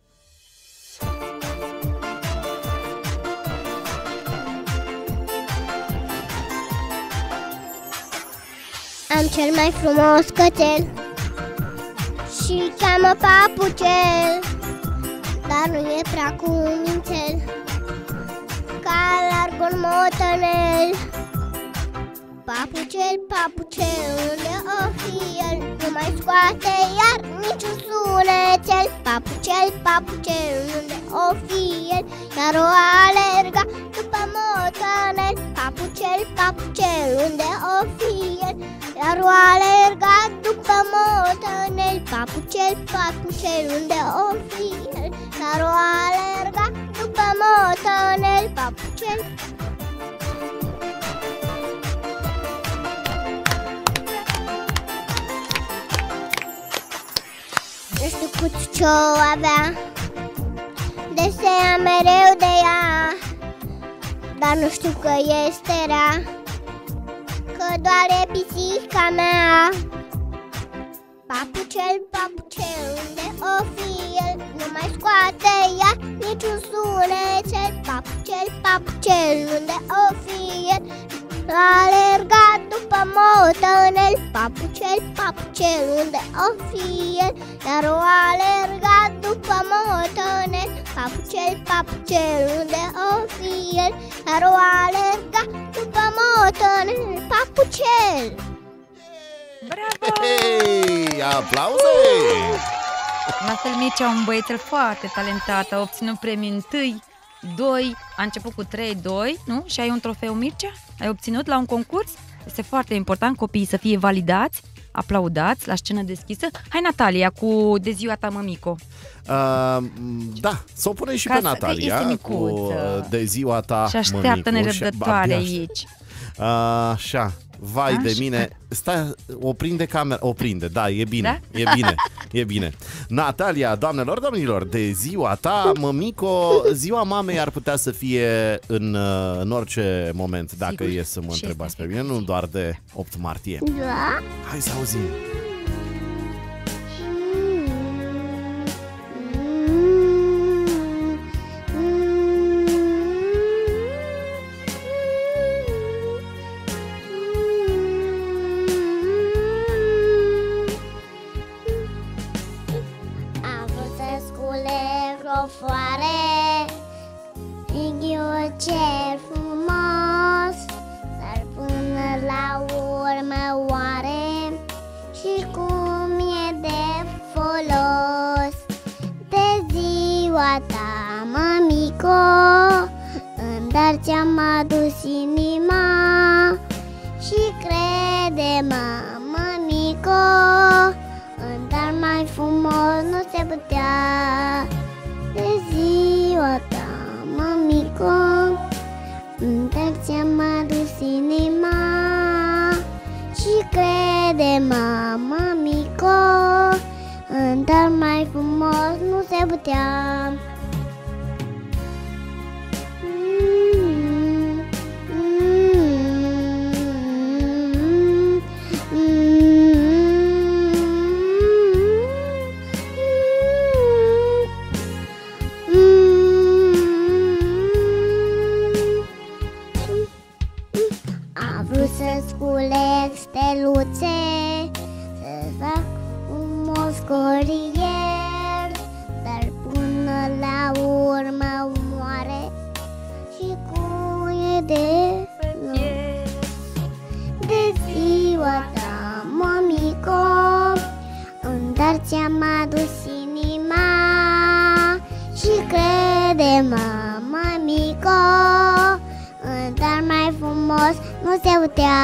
Am cel mai frumos cățel și-l cheamă Papucel, dar nu e prea cumințel ca larg un motonel. Papucel, Papucel, unde o fi el, nu mai scoate iar niciun sunețel. Papucel, Papucel, unde o fi el, iar o alerga după motonel. Papucel, Papucel, unde o fi el, iar o alerga după motonel. Papucel, Papucel, unde o fi el, iar o alerga după motonel. Papucel. Nu știu cu ce-o avea, desea mereu de ea, dar nu știu că este rea, că doare pisica mea. Papucel, Papucel, unde o fi el, nu mai scoate ea niciun sunețel. Papucel, Papucel, unde o fi el, a alergat după motonel. Papucel, Papucel, unde o fi el, iar o alergat după motonel. Papucel, Papucel, unde o fi el, iar o alergat după motonel. Papucel! Bravo! Hei, aplauze! La fel, Mircea, un băiețel foarte talentat, a obținut premii întâi, doi, a început cu trei doi, nu? Și ai un trofeu, Mircea? Ai obținut la un concurs? Este foarte important copiii să fie validați, aplaudați la scenă deschisă. Hai, Natalia, cu de ziua ta, mămico. Uh, da, să o punem și Ca pe să- Natalia este cu micuță. de ziua ta, Și așteaptă mămicu. nerăbdătoare Și abia aici. Uh, așa, vai de Așa. mine. Stai, o prinde camera, o prinde, da, e bine, Da? e bine, e bine. Natalia, doamnelor, domnilor, de ziua ta, mămico, ziua mamei ar putea să fie în, uh, în orice moment, dacă Sigur. e să mă Și întrebați este pe mine, nu doar de opt martie. Da? Hai să auzim. Am vrut să scule o floare în ghiocer frumos, dar până la urmă oare și cum e de folos? De ziua ta, mămico, în dar ți-am adus inima și crede-mă, mămico, în dar mai frumos nu se putea. De ziua ta, mămico, în dar ți-am adus inima și crede-mă, mămico, în dar mai frumos nu se putea. Mm, mm, Am vrut să sculeg steluțe, să fac un moscorier, dar până la urmă moare și cum e de de ziua ta, mămico, în dar ți-am adus inima și crede-mă, mămico, în dar mai frumos nu se putea.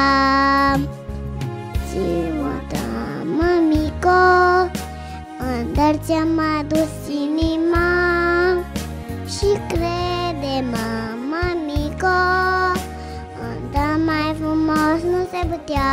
Ziua ta, mămico, în dar ți-am adus inima și crede-mă, mămico, în dar mai frumos nu se putea.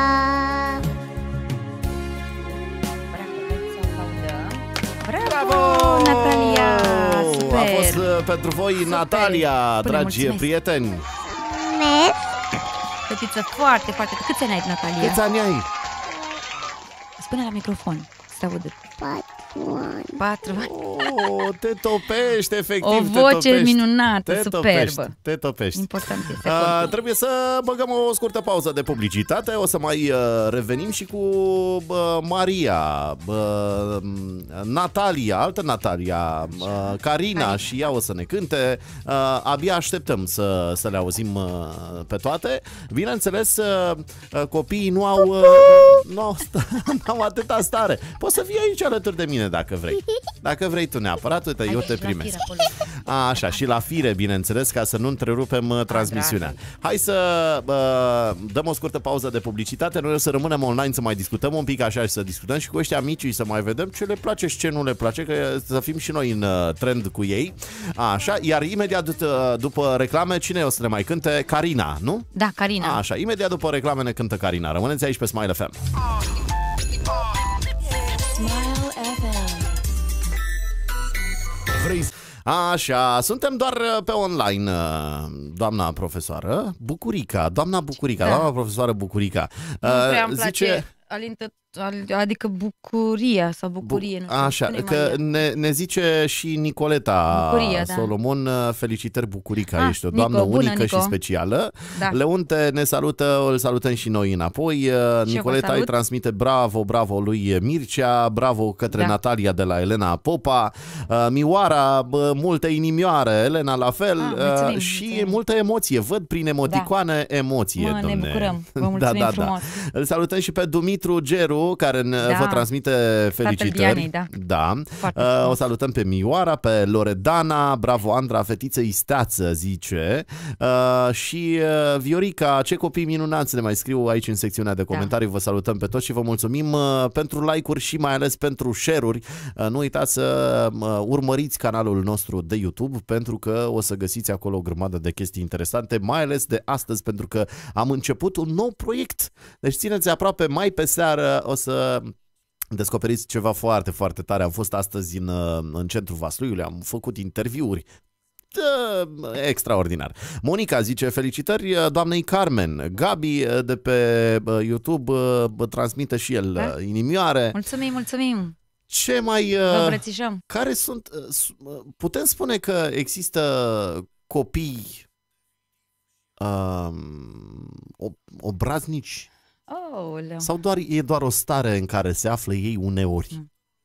Bravo, hai să aplaudăm. Bravo, Natalia! Super! A fost uh, pentru voi, Super. Natalia, Până, dragi mulțumesc. prieteni. Mes. Fetiță foarte, foarte... Câți ani ai, Natalia? Câți ani ai? Spune la microfon, să te audă. Patru ani. Patru. Oh, te topești, efectiv. O te voce topești. minunată, Te superbă. topești, te topești. Important este. Uh, trebuie să băgăm o scurtă pauză de publicitate. O să mai uh, revenim și cu uh, Maria, uh, Natalia, altă Natalia, uh, Carina și ea o să ne cânte. Uh, abia așteptăm să, să le auzim uh, pe toate. Bineînțeles, uh, uh, copiii nu au, uh, nu au, nu au atâta stare. Poți să vii aici alături de mine dacă vrei. Dacă vrei tu neapărat, uite, eu te primesc. A, așa, și la fire, bineînțeles, ca să nu întrerupem uh, transmisiunea. Hai să uh, dăm o scurtă pauză de publicitate. Noi o să rămânem online să mai discutăm un pic așa și să discutăm și cu ăștia micii să mai vedem ce le place și ce nu le place, că să fim și noi în uh, trend cu ei. A, așa, iar imediat uh, după reclame, cine o să ne mai cânte? Carina, nu? Da, Carina. A, așa, imediat după reclame ne cântă Carina. Rămâneți aici pe Smile F M. Smile F M. Vrei? Așa, suntem doar pe online, doamna profesoară Bucurica, doamna Bucurica, Da. doamna profesoară Bucurica. Nu prea îmi place Zice, alintă, adică bucuria sau bucurie. Nu știu, așa, spune că mai ne, ne zice și Nicoleta Bucuria, da. Solomon, felicitări Bucurica, Ah, ești o Nico, doamnă bună, unică Nico. și specială. Da. Leunte ne salută, îl salutăm și noi înapoi. Nicoleta îi salut. transmite bravo, bravo lui Mircea, bravo către Da. Natalia de la Elena Popa, uh, Mioara, bă, multe inimioare, Elena la fel, Ah, uh, mulțumim, și mulțumim. multă emoție. Văd prin emoticoane emoție, Mă, ne domne. bucurăm. Vă mulțumim frumos. Îl salutăm și pe Dumitru Geru, care ne, Da. vă transmite felicitări. Dianei, da. Da. Foarte Uh, frumos. o salutăm pe Mioara, pe Loredana, bravo Andra, fetiță isteață, zice. Uh, și uh, Viorica, ce copii minunați, ne mai scriu aici în secțiunea de comentarii. Vă salutăm pe toți și vă mulțumim uh, pentru like-uri și mai ales pentru share-uri. Uh, nu uitați să uh, urmăriți canalul nostru de YouTube, pentru că o să găsiți acolo o grămadă de chestii interesante, mai ales de astăzi, pentru că am început un nou proiect. Deci țineți aproape, mai pe seară o să descoperiți ceva foarte, foarte tare. Am fost astăzi în, în centrul Vasluiului, am făcut interviuri. Dă, extraordinar. Monica zice felicitări doamnei Carmen. Gabi de pe YouTube transmite și el Da? inimioare. Mulțumim, mulțumim. Ce mai... Vă îmbrățișăm. Care sunt... Putem spune că există copii um, obraznici? Aoleu. Sau doar e doar o stare în care se află ei uneori?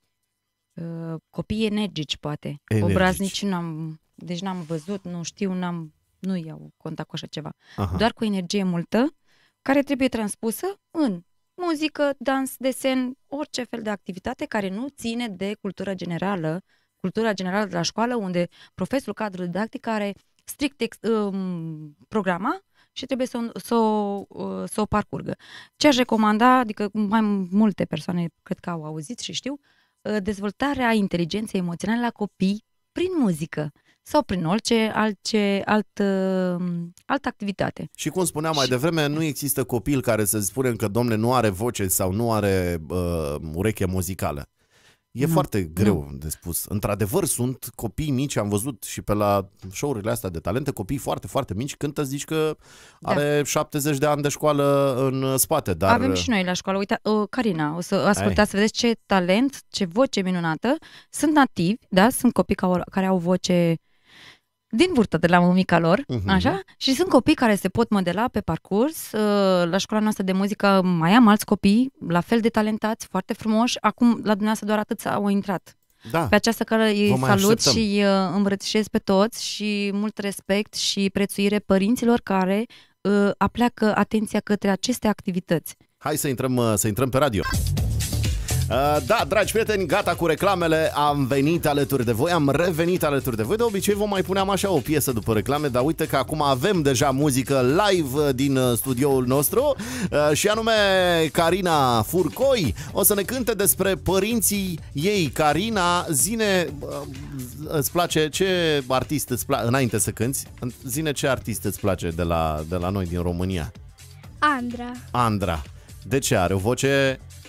Uh, copii energici, poate. Energici. Obraznici n-am, deci n-am văzut, nu știu, n-am, nu iau contact cu așa ceva. Aha. Doar cu energie multă, care trebuie transpusă în muzică, dans, desen, orice fel de activitate care nu ține de cultura generală, cultura generală de la școală, unde profesorul cadru didactic are strict ex, um, programa și trebuie să, o- să, o, uh, să o parcurgă. Ce aș recomanda, adică mai multe persoane cred că au auzit și știu, uh, dezvoltarea inteligenței emoționale la copii prin muzică sau prin orice altce, alt, uh, altă activitate. Și cum spuneam mai Și- devreme, nu există copil care să spunem că, domne, nu are voce sau nu are uh, ureche muzicală. E Nu, foarte greu de spus. Într-adevăr, sunt copii mici, am văzut și pe la show-urile astea de talente, copii foarte, foarte mici, cântă, zici că are șaptezeci de ani de școală în spate. Dar Avem și noi la școală. Uite, uh, Carina, o să ascultați să vedeți ce talent, ce voce minunată. Sunt nativi, da? Sunt copii ca- care au voce din burtă de la mămica lor, Mhm. așa? Și sunt copii care se pot modela pe parcurs. Uh, La școala noastră de muzică mai am alți copii, la fel de talentați, foarte frumoși. Acum, la dumneavoastră, doar atât au intrat. da, Pe această cale îi Vă mai salut așteptăm. și îi uh, îmbrățișez pe toți și mult respect și prețuire părinților care uh, apleacă atenția către aceste activități. hai să intrăm, uh, să intrăm pe radio. Uh, Da, dragi prieteni, gata cu reclamele, am venit alături de voi, am revenit alături de voi. De obicei vom mai puneam așa o piesă după reclame, dar uite că acum avem deja muzică live din uh, studioul nostru uh, și anume Carina Furcoi o să ne cânte despre părinții ei. Carina, zine, uh, îți place, ce artist îți place, înainte să cânti, zine ce artist îți place de la, de la noi din România? Andra. Andra. De ce? Are o voce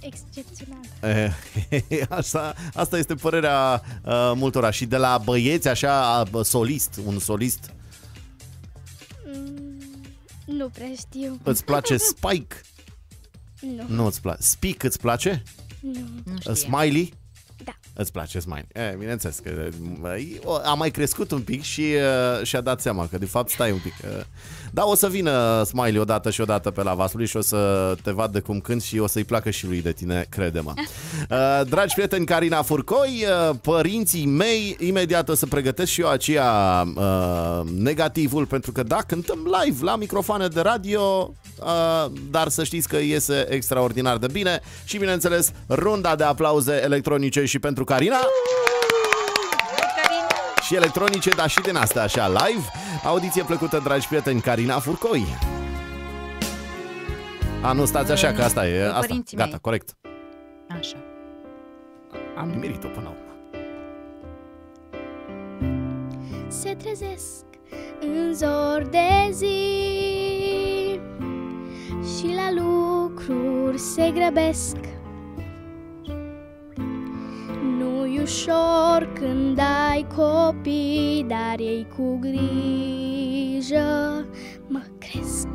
excepțională. Asta, asta este părerea uh, multora. Și de la băieți, așa, solist, un solist, Mm, nu prea știu. îți place Spike? Nu. Nu îți place. Speak îți place? Nu. Nu știu. Smiley? Da. Îți place Smiley? E, bineînțeles că uh, a mai crescut un pic și uh, și-a dat seama că de fapt stai un pic. Uh, da, o să vină Smiley odată și odată pe la Vaslui și o să te vadă cum cânti și o să-i placă și lui de tine, crede-mă. Uh, dragi prieteni, Carina Furcoi, uh, părinții mei, imediat o să pregătesc și eu aceea uh, negativul, pentru că da, cântăm live la microfoane de radio, uh, dar să știți că iese extraordinar de bine și bineînțeles runda de aplauze electronice și pentru Carina. Și electronice, dar și din astea așa live. Audiție plăcută, dragi prieteni, Carina Furcoi. A, nu, stați așa, că asta e asta. Părinții Gata, mei. corect. Așa. Am nimerit-o până la urmă. Se trezesc în zor de zi și la lucruri se grăbesc. Nu-i ușor când ai copii, dar ei cu grijă mă cresc.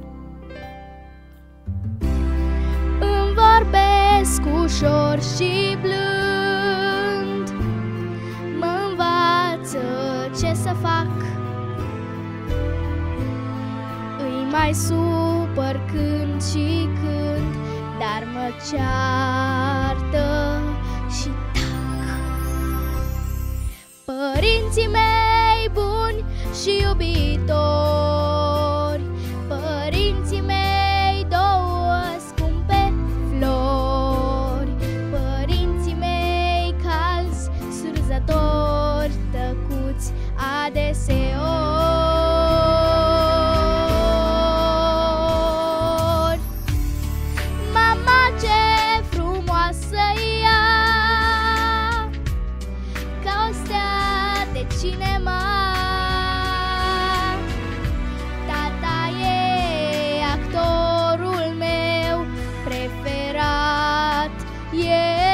Îmi vorbesc ușor și blând, mă învață ce să fac. Îi mai supăr când și când, dar mă ceartă și tac. Părinții mei buni și iubitori, părinții mei două scumpe flori, părinții mei calzi, surzători, tăcuți adeseori. Mama ce frumoasă ea, ca o stea de cinema. Tata e actorul meu preferat, e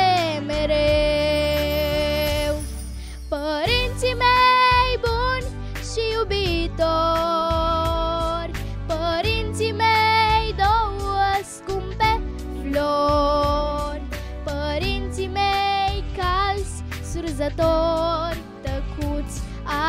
mereu. Părinții mei buni și iubitori, părinții mei două scumpe flori, părinții mei calzi, surzători, tăcuți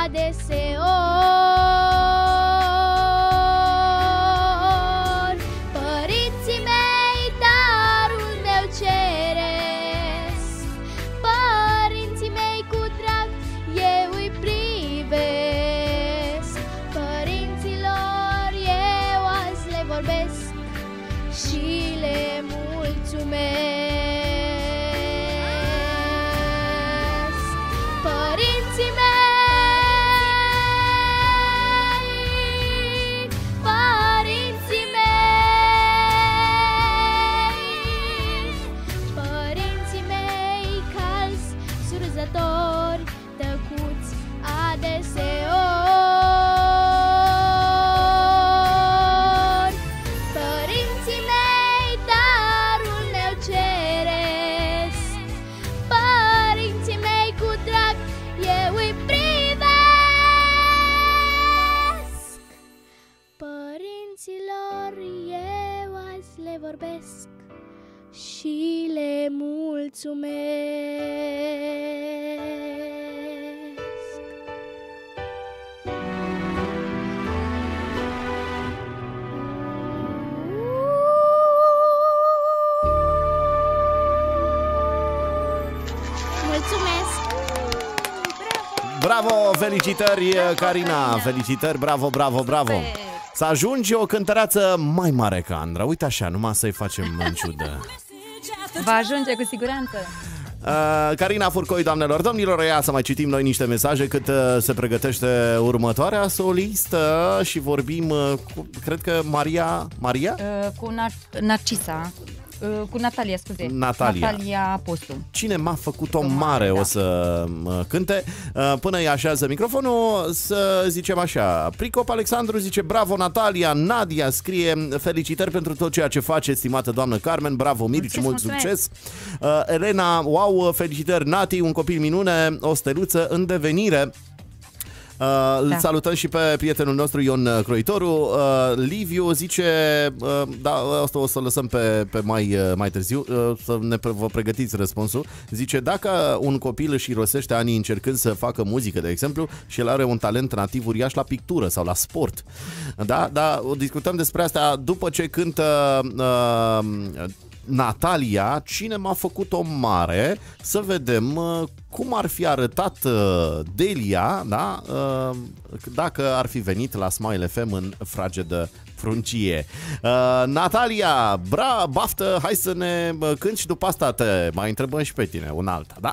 adeseori. Părinții mei darul meu ceresc, părinții mei cu drag eu îi privesc. Părinților eu azi le vorbesc și le mulțumesc. Părinții mei, părinții mei, părinții mei calzi, surzători, tăcuți adeseori. Părinții mei darul meu ceresc, părinții mei cu drag eu îi privesc. Părinților eu azi le vorbesc și le mulțumesc. Mulțumesc! Bravo, felicitări, Carina, felicitări, bravo, bravo, bravo. Să ajungi o cântăreață mai mare ca Andra. Uite așa, numai să-i facem în ciudă. Va ajunge cu siguranță. Uh, Carina Furcoi, doamnelor, domnilor, ia să mai citim noi niște mesaje cât uh, se pregătește următoarea solistă și vorbim uh, cu, cred că Maria, Maria? Uh, cu Nar- Narcisa. Cu Natalia, scuze. Natalia. Natalia Postu. Cine m-a făcut-o mare, da. O să cânte. Până îi așează microfonul, să zicem așa. Pricop Alexandru zice: bravo Natalia. Nadia scrie: felicitări pentru tot ceea ce face, estimată doamnă Carmen. Bravo Mirici, mult succes. uh, Elena: wow, felicitări Nati, un copil minune, o steluță în devenire. Uh, da. Îl salutăm și pe prietenul nostru Ion Croitoru. uh, Liviu zice uh, da, asta o să lăsăm pe, pe mai, uh, mai târziu, uh, să ne vă pregătiți răspunsul. Zice: dacă un copil își irosește anii încercând să facă muzică, de exemplu, și el are un talent nativ uriaș la pictură sau la sport. Da, da, discutăm despre asta după ce cântă uh, Natalia, Cine m-a făcut-o mare. Să vedem uh, cum ar fi arătat uh, Delia, da, uh, dacă ar fi venit la Smile F M în fragedă fruncie. Uh, Natalia, bra, baftă, hai să ne uh, cânti și după asta te mai întrebăm și pe tine, un alta, da?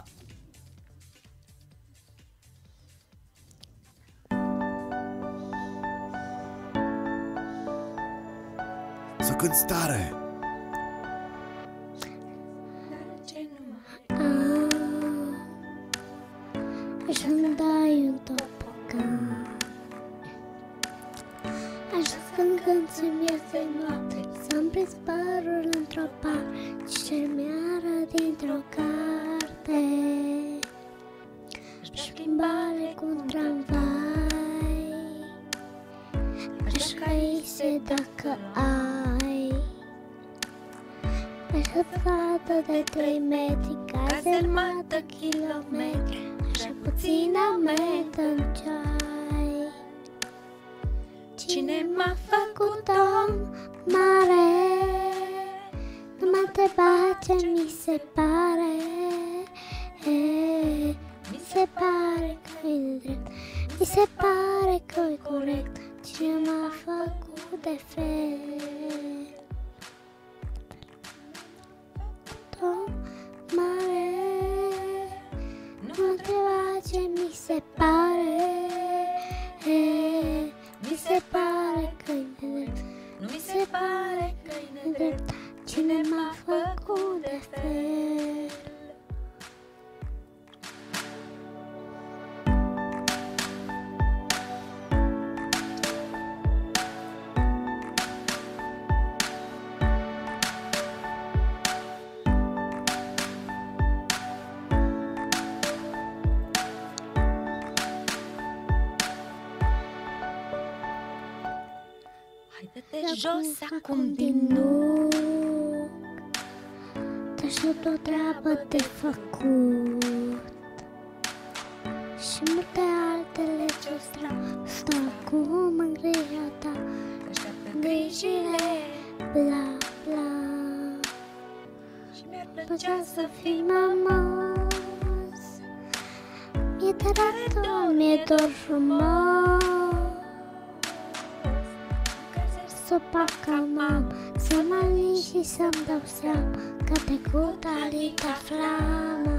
Să cânti tare! Să-mi dai un topocan, așa când când se-mi iese noapte, să-mi prins părul într-o parte ce mi-ară dintr-o carte. Aș plimbare cu un tramvai, aș caise dacă ai, aș fată de trei metri, cazermată kilometri, așa puțină metă-n ceai. Cine m-a făcut om mare? Nu m-a întrebat ce mi se pare. E, mi se pare că-i drept, mi se pare că-i corect. Cine m-a făcut de fel? Om mare, nu mă întreba ce mi se pare. E, mi se pare că-i nedrept, nu mi se pare că-i nedrept. Cine m-a făcut de fel? Haide-te jos acum din nu, dar și o treabă de făcut și multe altele ce-o strau. Stau acum în grija ta, în grijile, bla, bla. Și mi-ar plăcea să fii mamos, mi-e tare dor, mi-e dor frumos. Să pacă mam, să mă alin și să-mi dau seama că a trecut alita flamă.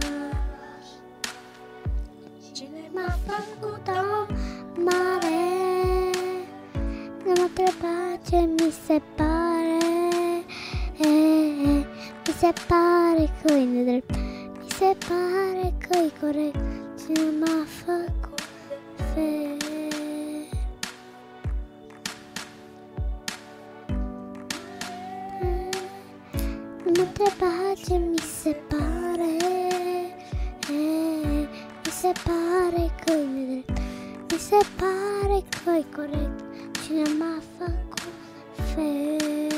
Cine m-a făcut om mare? Nu mă întreba ce mi se pare. E, e, mi se pare că-i nedrept, mi se pare că-i corect. Cine m-a făcut de fel? Nu mă întreba ce mi se pare. E, mi se pare că-i nedrept, mi se pare că-i corect. Cine m-a făcut fel?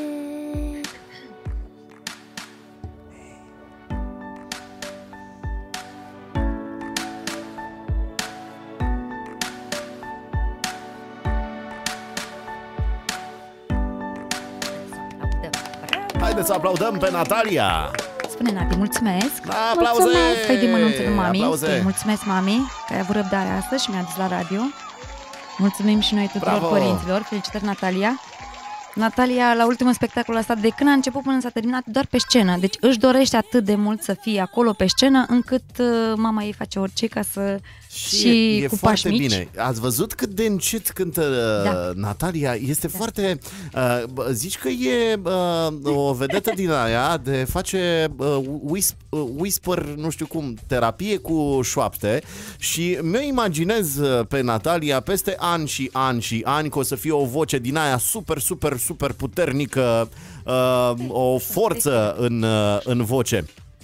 Haideți să aplaudăm pe Natalia! Spune Nati, mulțumesc! Aplauze! Făi din mânuță lui mami. Aplauze! Mulțumesc, mami, că ai avut răbdare astăzi și mi-a dus la radio. Mulțumim și noi tuturor Bravo! părinților. Felicitări, Natalia! Natalia, la ultimul spectacol ăsta, de când a început până s-a terminat, doar pe scenă. Deci își dorește atât de mult să fie acolo pe scenă, încât uh, mama ei face orice ca să Și, și e, e cu foarte pași mici. bine. Ați văzut cât de încet cântă Da. Natalia? Este da. foarte... Uh, zici că e uh, o vedetă din aia de face uh, whisp, uh, whisper, nu știu cum, terapie cu șoapte și mi-o imaginez pe Natalia peste ani și ani și ani că o să fie o voce din aia super, super, super puternică, uh, o forță în, uh, în voce.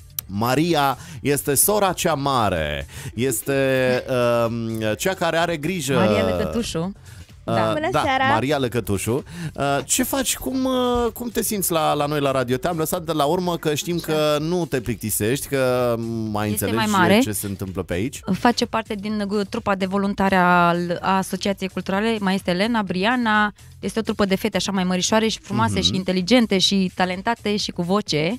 Maria este sora cea mare, este uh, cea care are grijă. Maria Lăcătușu. Uh, Da. Bună da, seara! Maria Lăcătușu. Uh, ce faci? Cum, uh, cum te simți la, la noi la radio? Te-am lăsat de la urmă că știm că nu te plictisești, că mai Este înțelegi mai mare. ce se întâmplă pe aici. Face parte din trupa de voluntari al, a Asociației Culturale. Mai este Elena, Briana. Este o trupă de fete așa mai mărișoare și frumoase Mhm. și inteligente și talentate și cu voce,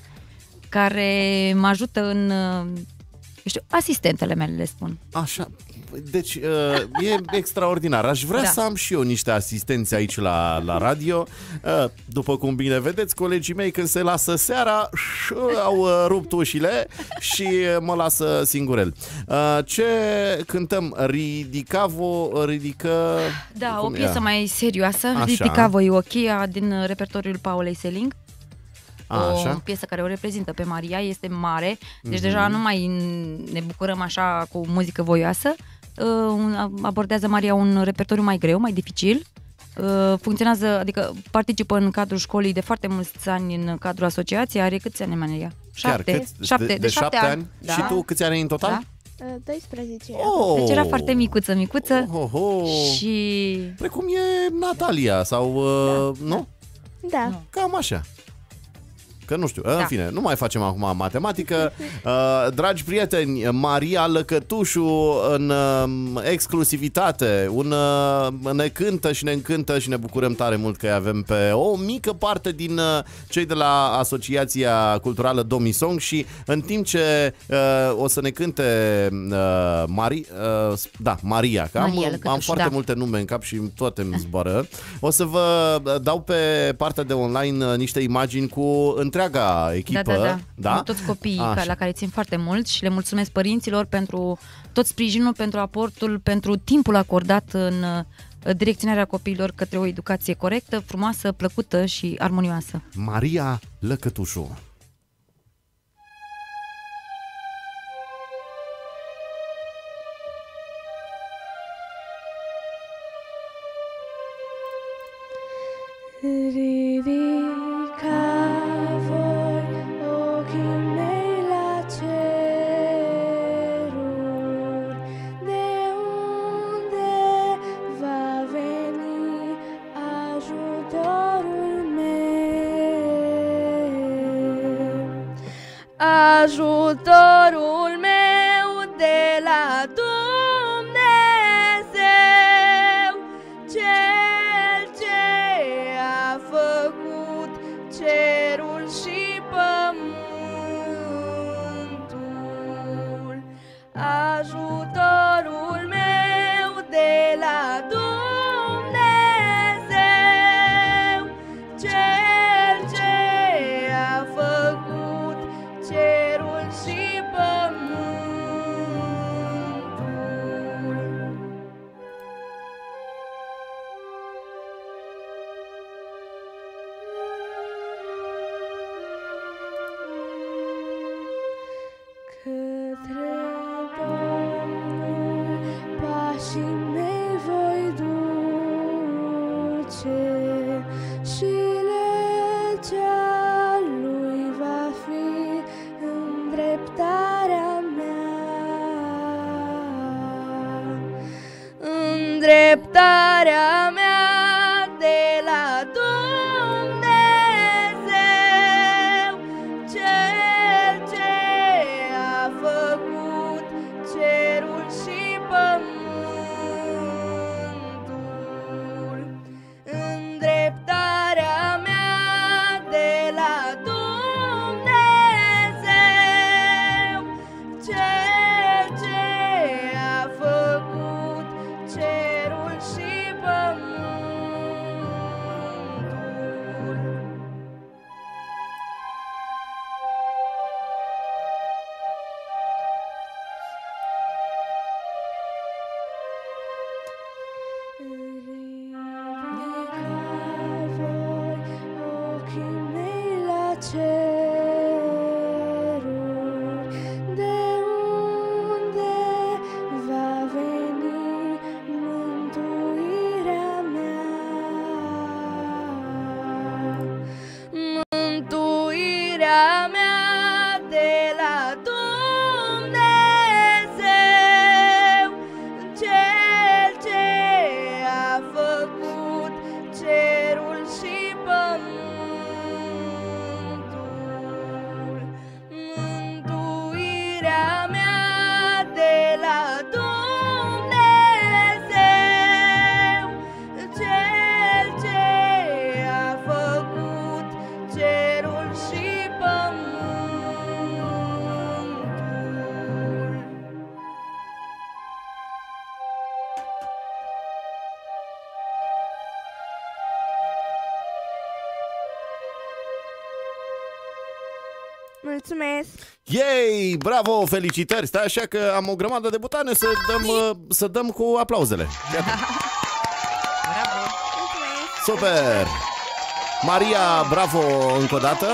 care mă ajută în, eu știu, asistentele mele, le spun. Așa, deci uh, e extraordinar. Aș vrea Da. să am și eu niște asistenți aici la, la radio. Uh, după cum bine vedeți, colegii mei când se lasă seara au uh, rupt ușile și mă lasă singurel. Uh, ce cântăm? Ridicavo, ridică... Da, cum o e? piesă mai serioasă, Așa. Ridica voi ochia, din repertoriul Paulei Seling. Așa. O piesă care o reprezintă pe Maria, este mare, deci Mhm. deja nu mai ne bucurăm așa cu muzică voioasă. Uh, abordează Maria un repertoriu mai greu, mai dificil. Uh, funcționează, adică participă în cadrul școlii de foarte mulți ani în cadrul asociației. Are câți ani, Maria? Chiar, Șapte. cât? șapte. De, de, de șapte ani? Da. Și tu câți ani ai în total? Da. doisprezece. Oh! Deci era foarte micuță, micuță. Oh, oh, oh. Și... Precum e Natalia sau... Uh, nu? Da. Nu. Cam așa. Că nu știu, în Da. fine, nu mai facem acum matematică. Uh, dragi prieteni, Maria Lăcătușu în uh, exclusivitate, un, uh, ne cântă și ne încântă și ne bucurăm tare mult că îi avem pe o mică parte din uh, cei de la Asociația Culturală Domisong și în timp ce uh, o să ne cânte uh, Mari, uh, da, Maria, că am, Maria Lăcătușu, am foarte da. multe nume în cap și toate îmi zboară. O să vă dau pe partea de online uh, niște imagini cu întreaga echipă. Da, da, da. Da? Cu toți copiii Așa. ca, la care țin foarte mult și le mulțumesc părinților pentru tot sprijinul, pentru aportul, pentru timpul acordat în uh, direcționarea copiilor către o educație corectă, frumoasă, plăcută și armonioasă. Maria Lăcătușu. Ridica voi ochii mei la ceruri, de unde va veni ajutorul meu. Ajutorul meu de la Dumnezeu, Cel ce a făcut cerul și pământul. Ajutorul meu de la Dumnezeu, Cel ce a făcut cerul și pământul. Către Domnul pașii mei voi duce și legea Lui va fi îndreptarea mea. Îndreptarea mea de la Dumnezeu, Cel ce a făcut cerul și pământul. Îndreptarea mea de la Dumnezeu, Cel ce a făcut cerul și pământul. Mântuirea mea de la Dumnezeu, Cel ce a făcut cerul și pământul. Mântuirea mea de la Dumnezeu, Cel ce a făcut cerul și pământul. Mulțumesc! Yay! Bravo! Felicitări! Stai așa că am o grămadă de butoane să dăm, uh, să dăm cu aplauzele. Iată. Super! Maria, bravo încă o dată!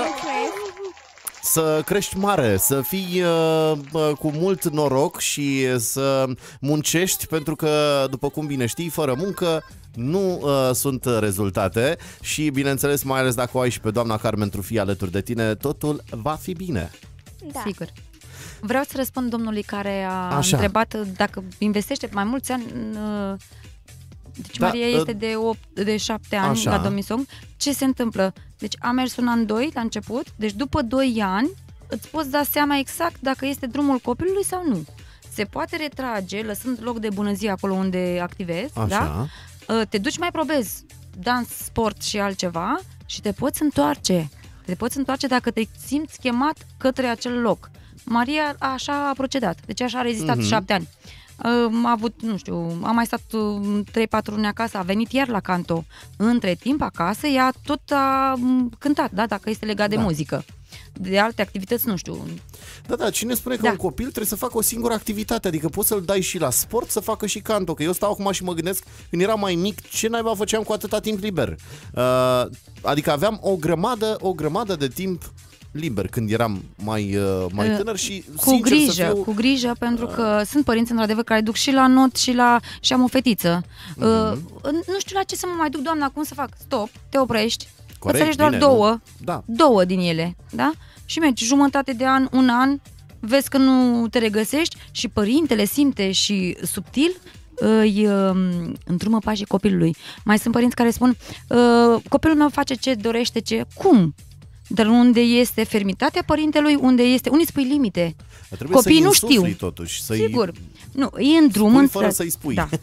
Să crești mare, să fii uh, uh, cu mult noroc și să muncești, pentru că, după cum bine știi, fără muncă nu uh, sunt rezultate și, bineînțeles, mai ales dacă o ai și pe doamna Carmen Trufie alături de tine, totul va fi bine. Da. Sigur. Vreau să răspund domnului care a Așa. întrebat dacă investește mai mulți ani în... uh, Deci Da, Maria uh, este de, opt, de șapte ani Așa. la Domisong. Ce se întâmplă? Deci a mers un an, doi la început, deci după doi ani îți poți da seama exact dacă este drumul copilului sau nu. Se poate retrage, lăsând loc de bunăzie acolo unde activezi, Așa. da? Uh, Te duci, mai probezi dans, sport și altceva și te poți întoarce. Te poți întoarce dacă te simți chemat către acel loc. Maria așa a procedat, deci așa a rezistat Mhm. șapte ani. A avut, nu știu, a mai stat trei patru luni acasă, a venit iar la canto. Între timp, acasă, ea tot a m, cântat, da, dacă este legat de Da. muzică. De alte activități, nu știu. Da, da, cine spune că Da. un copil trebuie să facă o singură activitate? Adică poți să-l dai și la sport, să facă și canto. Că eu stau acum și mă gândesc, când eram mai mic, ce naiba făceam cu atâta timp liber? Uh, adică aveam o grămadă, o grămadă de timp liber când eram mai, uh, mai Uh, tânăr și, Cu sincer grijă, să fiu... cu grijă, pentru că sunt părinți, într-adevăr, care duc și la not și la... și am o fetiță. Uh, nu știu la ce să mă mai duc, doamna, cum să fac? Stop, te oprești. Corect, Îți alegi doar bine, două, nu? Da. două din ele, da? Și mergi jumătate de an, un an, vezi că nu te regăsești și părintele simte și subtil îi uh, îndrumă pașii copilului. Mai sunt părinți care spun uh, copilul meu face ce dorește, ce... Cum? Dar unde este fermitatea părintelui, unde este... Unii spui limite. Trebuie Copiii să-i nu știu. însufli, totuși, să-i... Sigur. Nu, e în drum. Spui în fără să-i spui. Da.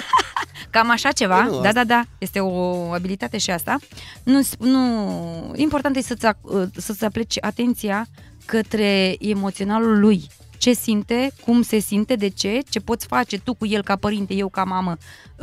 Cam așa ceva. Nu, Da, asta- da, da. Este o abilitate și asta. Nu, nu... Important e să-ți, ac- să-ți apleci atenția către emoționalul lui. Ce simte, cum se simte, de ce, ce poți face tu cu el ca părinte, eu ca mamă,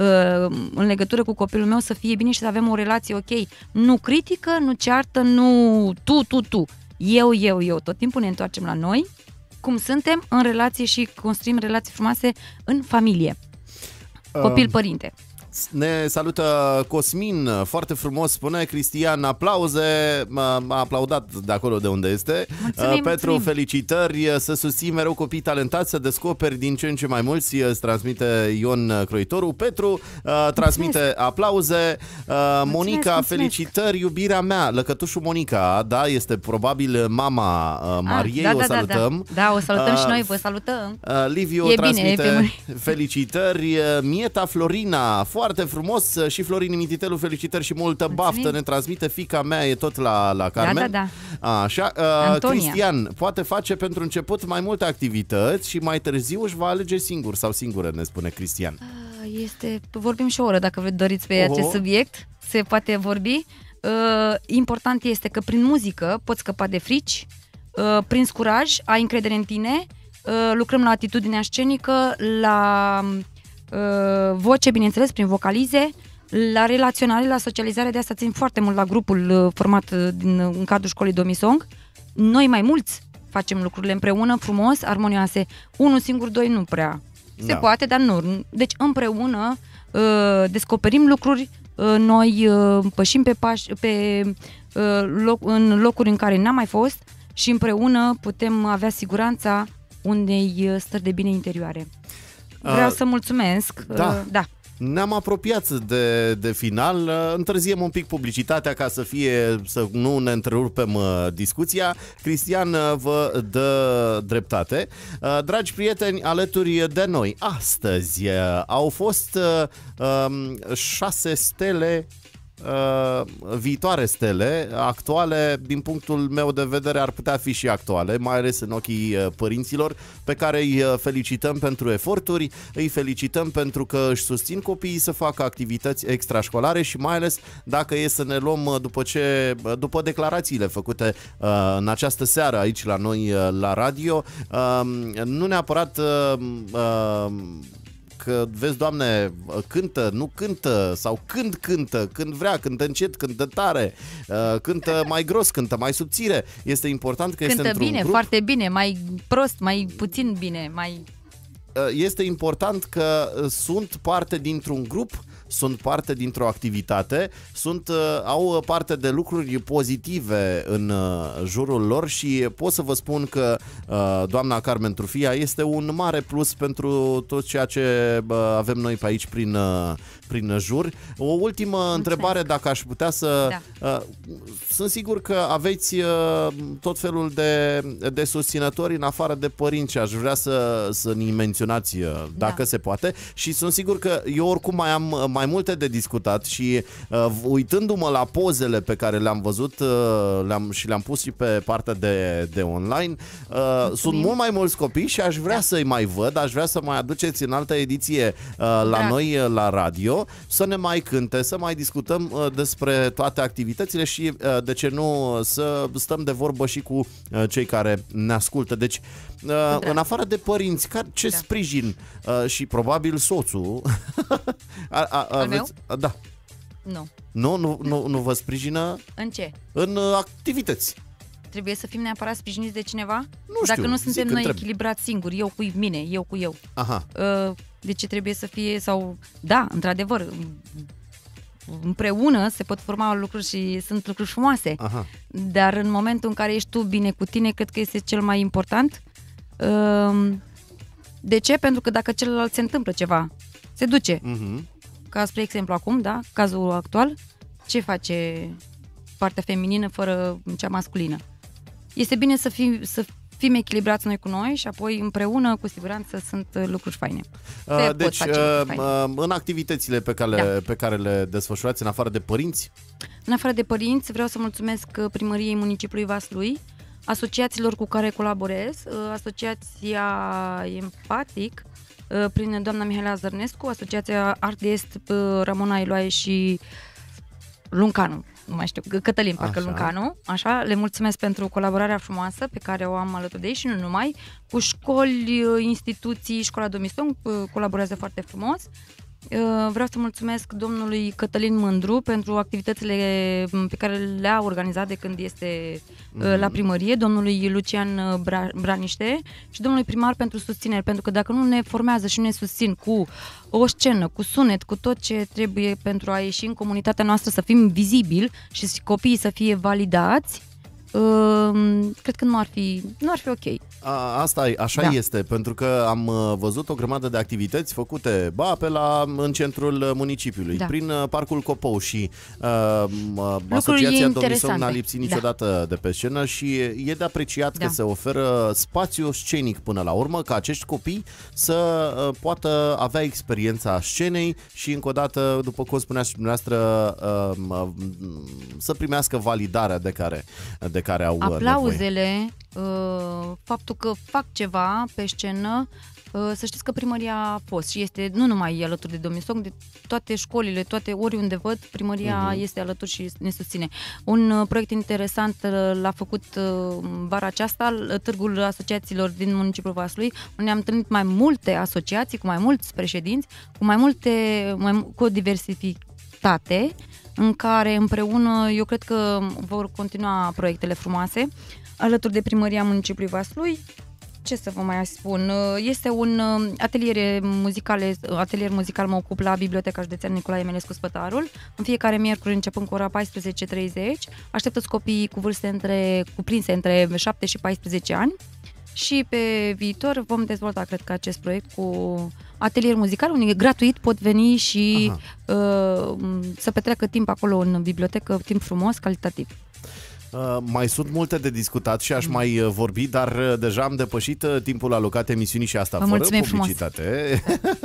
în legătură cu copilul meu, să fie bine și să avem o relație ok. Nu critică, nu ceartă, nu tu, tu, tu. Eu, eu, eu. Tot timpul ne întoarcem la noi, cum suntem în relație și construim relații frumoase în familie. Copil-părinte. Ne salută Cosmin, foarte frumos, spune Cristian, aplauze, m-a m-a aplaudat de acolo de unde este. Mulțumim, Petru, mulțumim. felicitări, să susții mereu copii talentați, să descoperi din ce în ce mai mulți, îți transmite Ion Croitoru. Petru uh, transmite aplauze. Uh, Monica, mulțumesc. felicitări, iubirea mea, lăcătușul Monica, da, este probabil mama uh, Mariei, Ah, da, o da, da, salutăm. Da, da, o salutăm Uh, și noi, vă salutăm. Uh, Liviu E bine, transmite e pe mâini. felicitări. Uh, Mieta Florina, foarte frumos. Uh, Și Florin Mititelu, felicitări și multă Mulțumim. baftă. Ne transmite fiica mea, e tot la, la Carmen. Da, da, Așa, uh, Antonia. Cristian poate face pentru început mai multe activități și mai târziu își va alege singur sau singură, ne spune Cristian. Este, vorbim și o oră dacă vă doriți pe Oho. acest subiect, se poate vorbi. Uh, important este că prin muzică poți scăpa de frici, uh, prins curaj, ai încredere în tine, uh, lucrăm la atitudinea scenică, la uh, voce, bineînțeles, prin vocalize, la relaționare, la socializare, de asta țin foarte mult la grupul uh, format uh, din, uh, în cadrul școlii Domisong. Noi mai mulți facem lucrurile împreună, frumos, armonioase. Unul singur, doi nu prea. Se Da. poate, dar nu. Deci împreună uh, descoperim lucruri, uh, noi uh, pășim pe, pași, pe uh, loc, în locuri în care n-am mai fost și împreună putem avea siguranța unei uh, stări de bine interioare. Vreau Uh, să mulțumesc. da. Uh, da. Ne-am apropiat de, de final, întârziem un pic publicitatea ca să fie, să nu ne întrerupem discuția. Cristian vă dă dreptate. Dragi prieteni, alături de noi astăzi au fost um, șase stele, Uh, viitoare stele, actuale, din punctul meu de vedere ar putea fi și actuale, mai ales în ochii uh, părinților, pe care îi uh, felicităm pentru eforturi, îi felicităm pentru că își susțin copiii să facă activități extrașcolare și mai ales dacă e să ne luăm uh, după ce, uh, după declarațiile făcute uh, în această seară aici la noi uh, la radio, uh, nu neapărat uh, uh, că, vezi, Doamne, cântă, nu cântă, sau când cântă, când vrea, cântă încet, cântă tare, cântă mai gros, cântă mai subțire. Este important că cântă este într-un bine, grup. foarte bine, mai prost, mai puțin bine, mai... Este important că sunt parte dintr-un grup, sunt parte dintr-o activitate, sunt, au parte de lucruri pozitive în jurul lor și pot să vă spun că doamna Carmen Trufia este un mare plus pentru tot ceea ce avem noi pe aici prin, prin jur. O ultimă Mulțumesc. întrebare, dacă aș putea să... Da. Sunt sigur că aveți tot felul de, de susținători în afară de părinți și aș vrea să, să ne menționați dacă da. se poate și sunt sigur că eu oricum mai am mai multe de discutat și uh, uitându-mă la pozele pe care le-am văzut uh, le-am, și le-am pus și pe partea de, de online, uh, sunt mult mai mulți copii și aș vrea da. să-i mai văd, aș vrea să mai aduceți în altă ediție uh, la da. noi uh, la radio, să ne mai cânte, să mai discutăm uh, despre toate activitățile și uh, de ce nu să stăm de vorbă și cu uh, cei care ne ascultă. Deci, uh, da. în afară de părinți, ce da. sprijin uh, și probabil soțul a, a, aveți, da. Nu. Nu, nu, nu, nu vă sprijină? În ce? În uh, activități. Trebuie să fim neapărat sprijiniți de cineva? Nu știu, Dacă nu suntem noi întreb. echilibrați singuri, eu cu mine, eu cu eu. Aha. Uh, de ce trebuie să fie, sau, da, într-adevăr, împreună se pot forma lucruri și sunt lucruri frumoase. Aha. Dar în momentul în care ești tu bine cu tine, cred că este cel mai important. Uh, de ce? Pentru că dacă celălalt se întâmplă ceva, se duce. Uh-huh. Ca spre exemplu acum, da, cazul actual, ce face partea feminină fără cea masculină? Este bine să fim, să fim echilibrați noi cu noi și apoi împreună, cu siguranță, sunt lucruri faine. Uh, deci, uh, faine. în activitățile pe care, da. pe care le desfășurați, în afară de părinți? În afară de părinți, vreau să mulțumesc Primăriei Municipiului Vaslui, asociațiilor cu care colaborez, Asociația Empatic, prin doamna Mihaela Zărnescu, Asociația Art de Est Ramona Eloae și Luncanu, nu mai știu, Cătălin, parcă așa. Luncanu, așa, le mulțumesc pentru colaborarea frumoasă pe care o am alături de ei și nu numai, cu școli, instituții, Școala Domistong colaborează foarte frumos. Vreau să mulțumesc domnului Cătălin Mândru pentru activitățile pe care le-a organizat de când este mm-hmm. la primărie, domnului Lucian Bra- Braniște și domnului primar pentru susținere, pentru că dacă nu ne formează și nu ne susțin cu o scenă, cu sunet, cu tot ce trebuie pentru a ieși în comunitatea noastră, să fim vizibili și copiii să fie validați, cred că nu ar fi, nu ar fi ok. A, asta e, așa da. este, pentru că am văzut o grămadă de activități făcute, ba, pe la, în centrul municipiului, da. prin Parcul Copou și uh, Asociația Domistong n-a lipsit niciodată da. de pe scenă și e de apreciat da. că se oferă spațiu scenic până la urmă, ca acești copii să uh, poată avea experiența scenei și încă o dată, după cum spuneați și dumneavoastră, uh, uh, să primească validarea de care, de care au aplauzele, nevoie. Faptul că fac ceva pe scenă, să știți că primăria a fost și este nu numai alături de Domistong, de toate școlile, toate oriunde văd, primăria uh-huh. este alături și ne susține. Un proiect interesant l-a făcut vara aceasta, Târgul Asociațiilor din municipiul Vaslui, unde am întâlnit mai multe asociații, cu mai mulți președinți, cu mai multe, mai, cu o diversitate, în care împreună eu cred că vor continua proiectele frumoase alături de primăria municipiului Vaslui. Ce să vă mai spun? Este un atelier muzical, atelier muzical mă ocup la Biblioteca Județeană Nicolae Eminescu Spătarul, în fiecare miercuri începând cu ora paisprezece treizeci. Aștept toți copiii cu vârste între, cuprinse între șapte și paisprezece ani. și pe viitor vom dezvolta, cred că, acest proiect cu atelier muzical, unde gratuit pot veni și uh, să petreacă timp acolo în bibliotecă, timp frumos, calitativ. Uh, mai sunt multe de discutat și aș mai uh, vorbi, dar uh, deja am depășit uh, timpul alocat emisiunii și asta Vă fără mulțumim publicitate.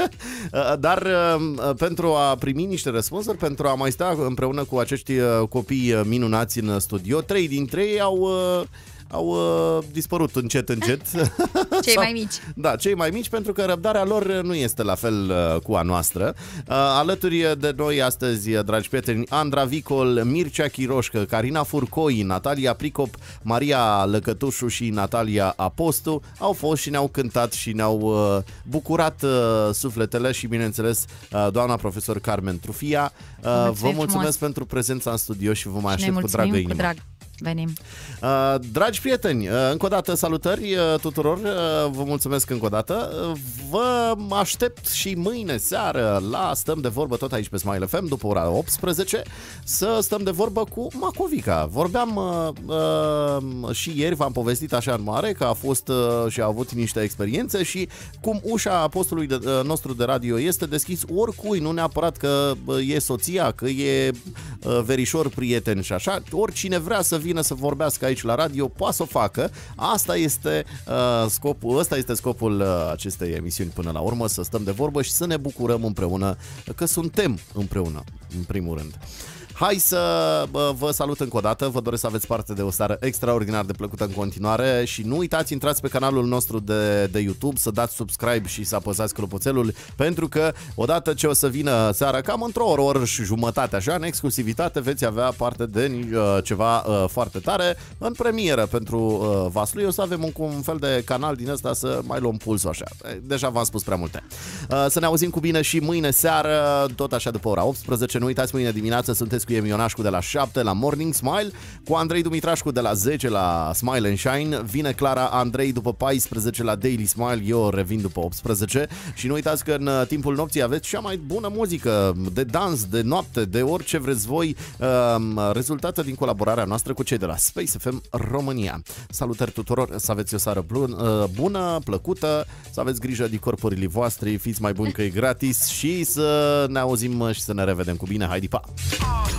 uh, dar uh, pentru a primi niște răspunsuri, pentru a mai sta împreună cu acești uh, copii uh, minunați în studio, trei dintre ei au... Uh, au uh, dispărut încet, încet. Cei Sau, mai mici. Da, cei mai mici, pentru că răbdarea lor nu este la fel uh, cu a noastră. Uh, alături de noi astăzi, dragi prieteni, Andra Vicol, Mircea Chiroșcă, Carina Furcoi, Natalia Pricop, Maria Lăcătușu și Natalia Apostu au fost și ne-au cântat și ne-au uh, bucurat uh, sufletele și, bineînțeles, uh, doamna profesor Carmen Trufia. Uh, vă mulțumesc frumos. pentru prezența în studio și vă mai Și aștept ne cu dragă mulțumim, inimă. cu drag. Venim. Uh, dragi prieteni, uh, încă o dată salutări uh, tuturor, uh, vă mulțumesc încă o dată, uh, vă aștept și mâine seară la Stăm de Vorbă tot aici pe Smile F M după ora optsprezece să stăm de vorbă cu Macovica. Vorbeam uh, uh, și ieri, v-am povestit așa în mare că a fost uh, și a avut niște experiențe și cum ușa postului de, uh, nostru de radio este deschis oricui, nu neapărat că uh, e soția, că e uh, verișor, prieten și așa, oricine vrea să vină să vorbească aici la radio, poate să o facă. Asta este uh, scopul, ăsta este scopul uh, acestei emisiuni până la urmă, să stăm de vorbă și să ne bucurăm împreună că suntem împreună, în primul rând. Hai să bă, vă salut încă o dată, vă doresc să aveți parte de o seară extraordinar de plăcută în continuare și nu uitați, intrați pe canalul nostru de, de YouTube, să dați subscribe și să apăsați clopoțelul, pentru că odată ce o să vină seara, cam într-o oră, oră și jumătate, așa, în exclusivitate, veți avea parte de uh, ceva uh, foarte tare în premieră pentru uh, Vaslui. O să avem un, un fel de canal din ăsta să mai luăm pulsul așa. Deja v-am spus prea multe. Uh, să ne auzim cu bine și mâine seară, tot așa după ora optsprezece. Nu uitați, mâine dimineață sunteți cu Emi Ionașcu de la șapte la Morning Smile, cu Andrei Dumitrașcu de la zece la Smile and Shine, vine Clara Andrei după paisprezece la Daily Smile, eu revin după optsprezece și nu uitați că în timpul nopții aveți cea mai bună muzică de dans, de noapte, de orice vreți voi, rezultată din colaborarea noastră cu cei de la Space F M România. Salutări tuturor, să aveți o seară bună, plăcută, să aveți grijă de corpurile voastre, fiți mai buni că e gratis și să ne auzim și să ne revedem cu bine. Haide, pa!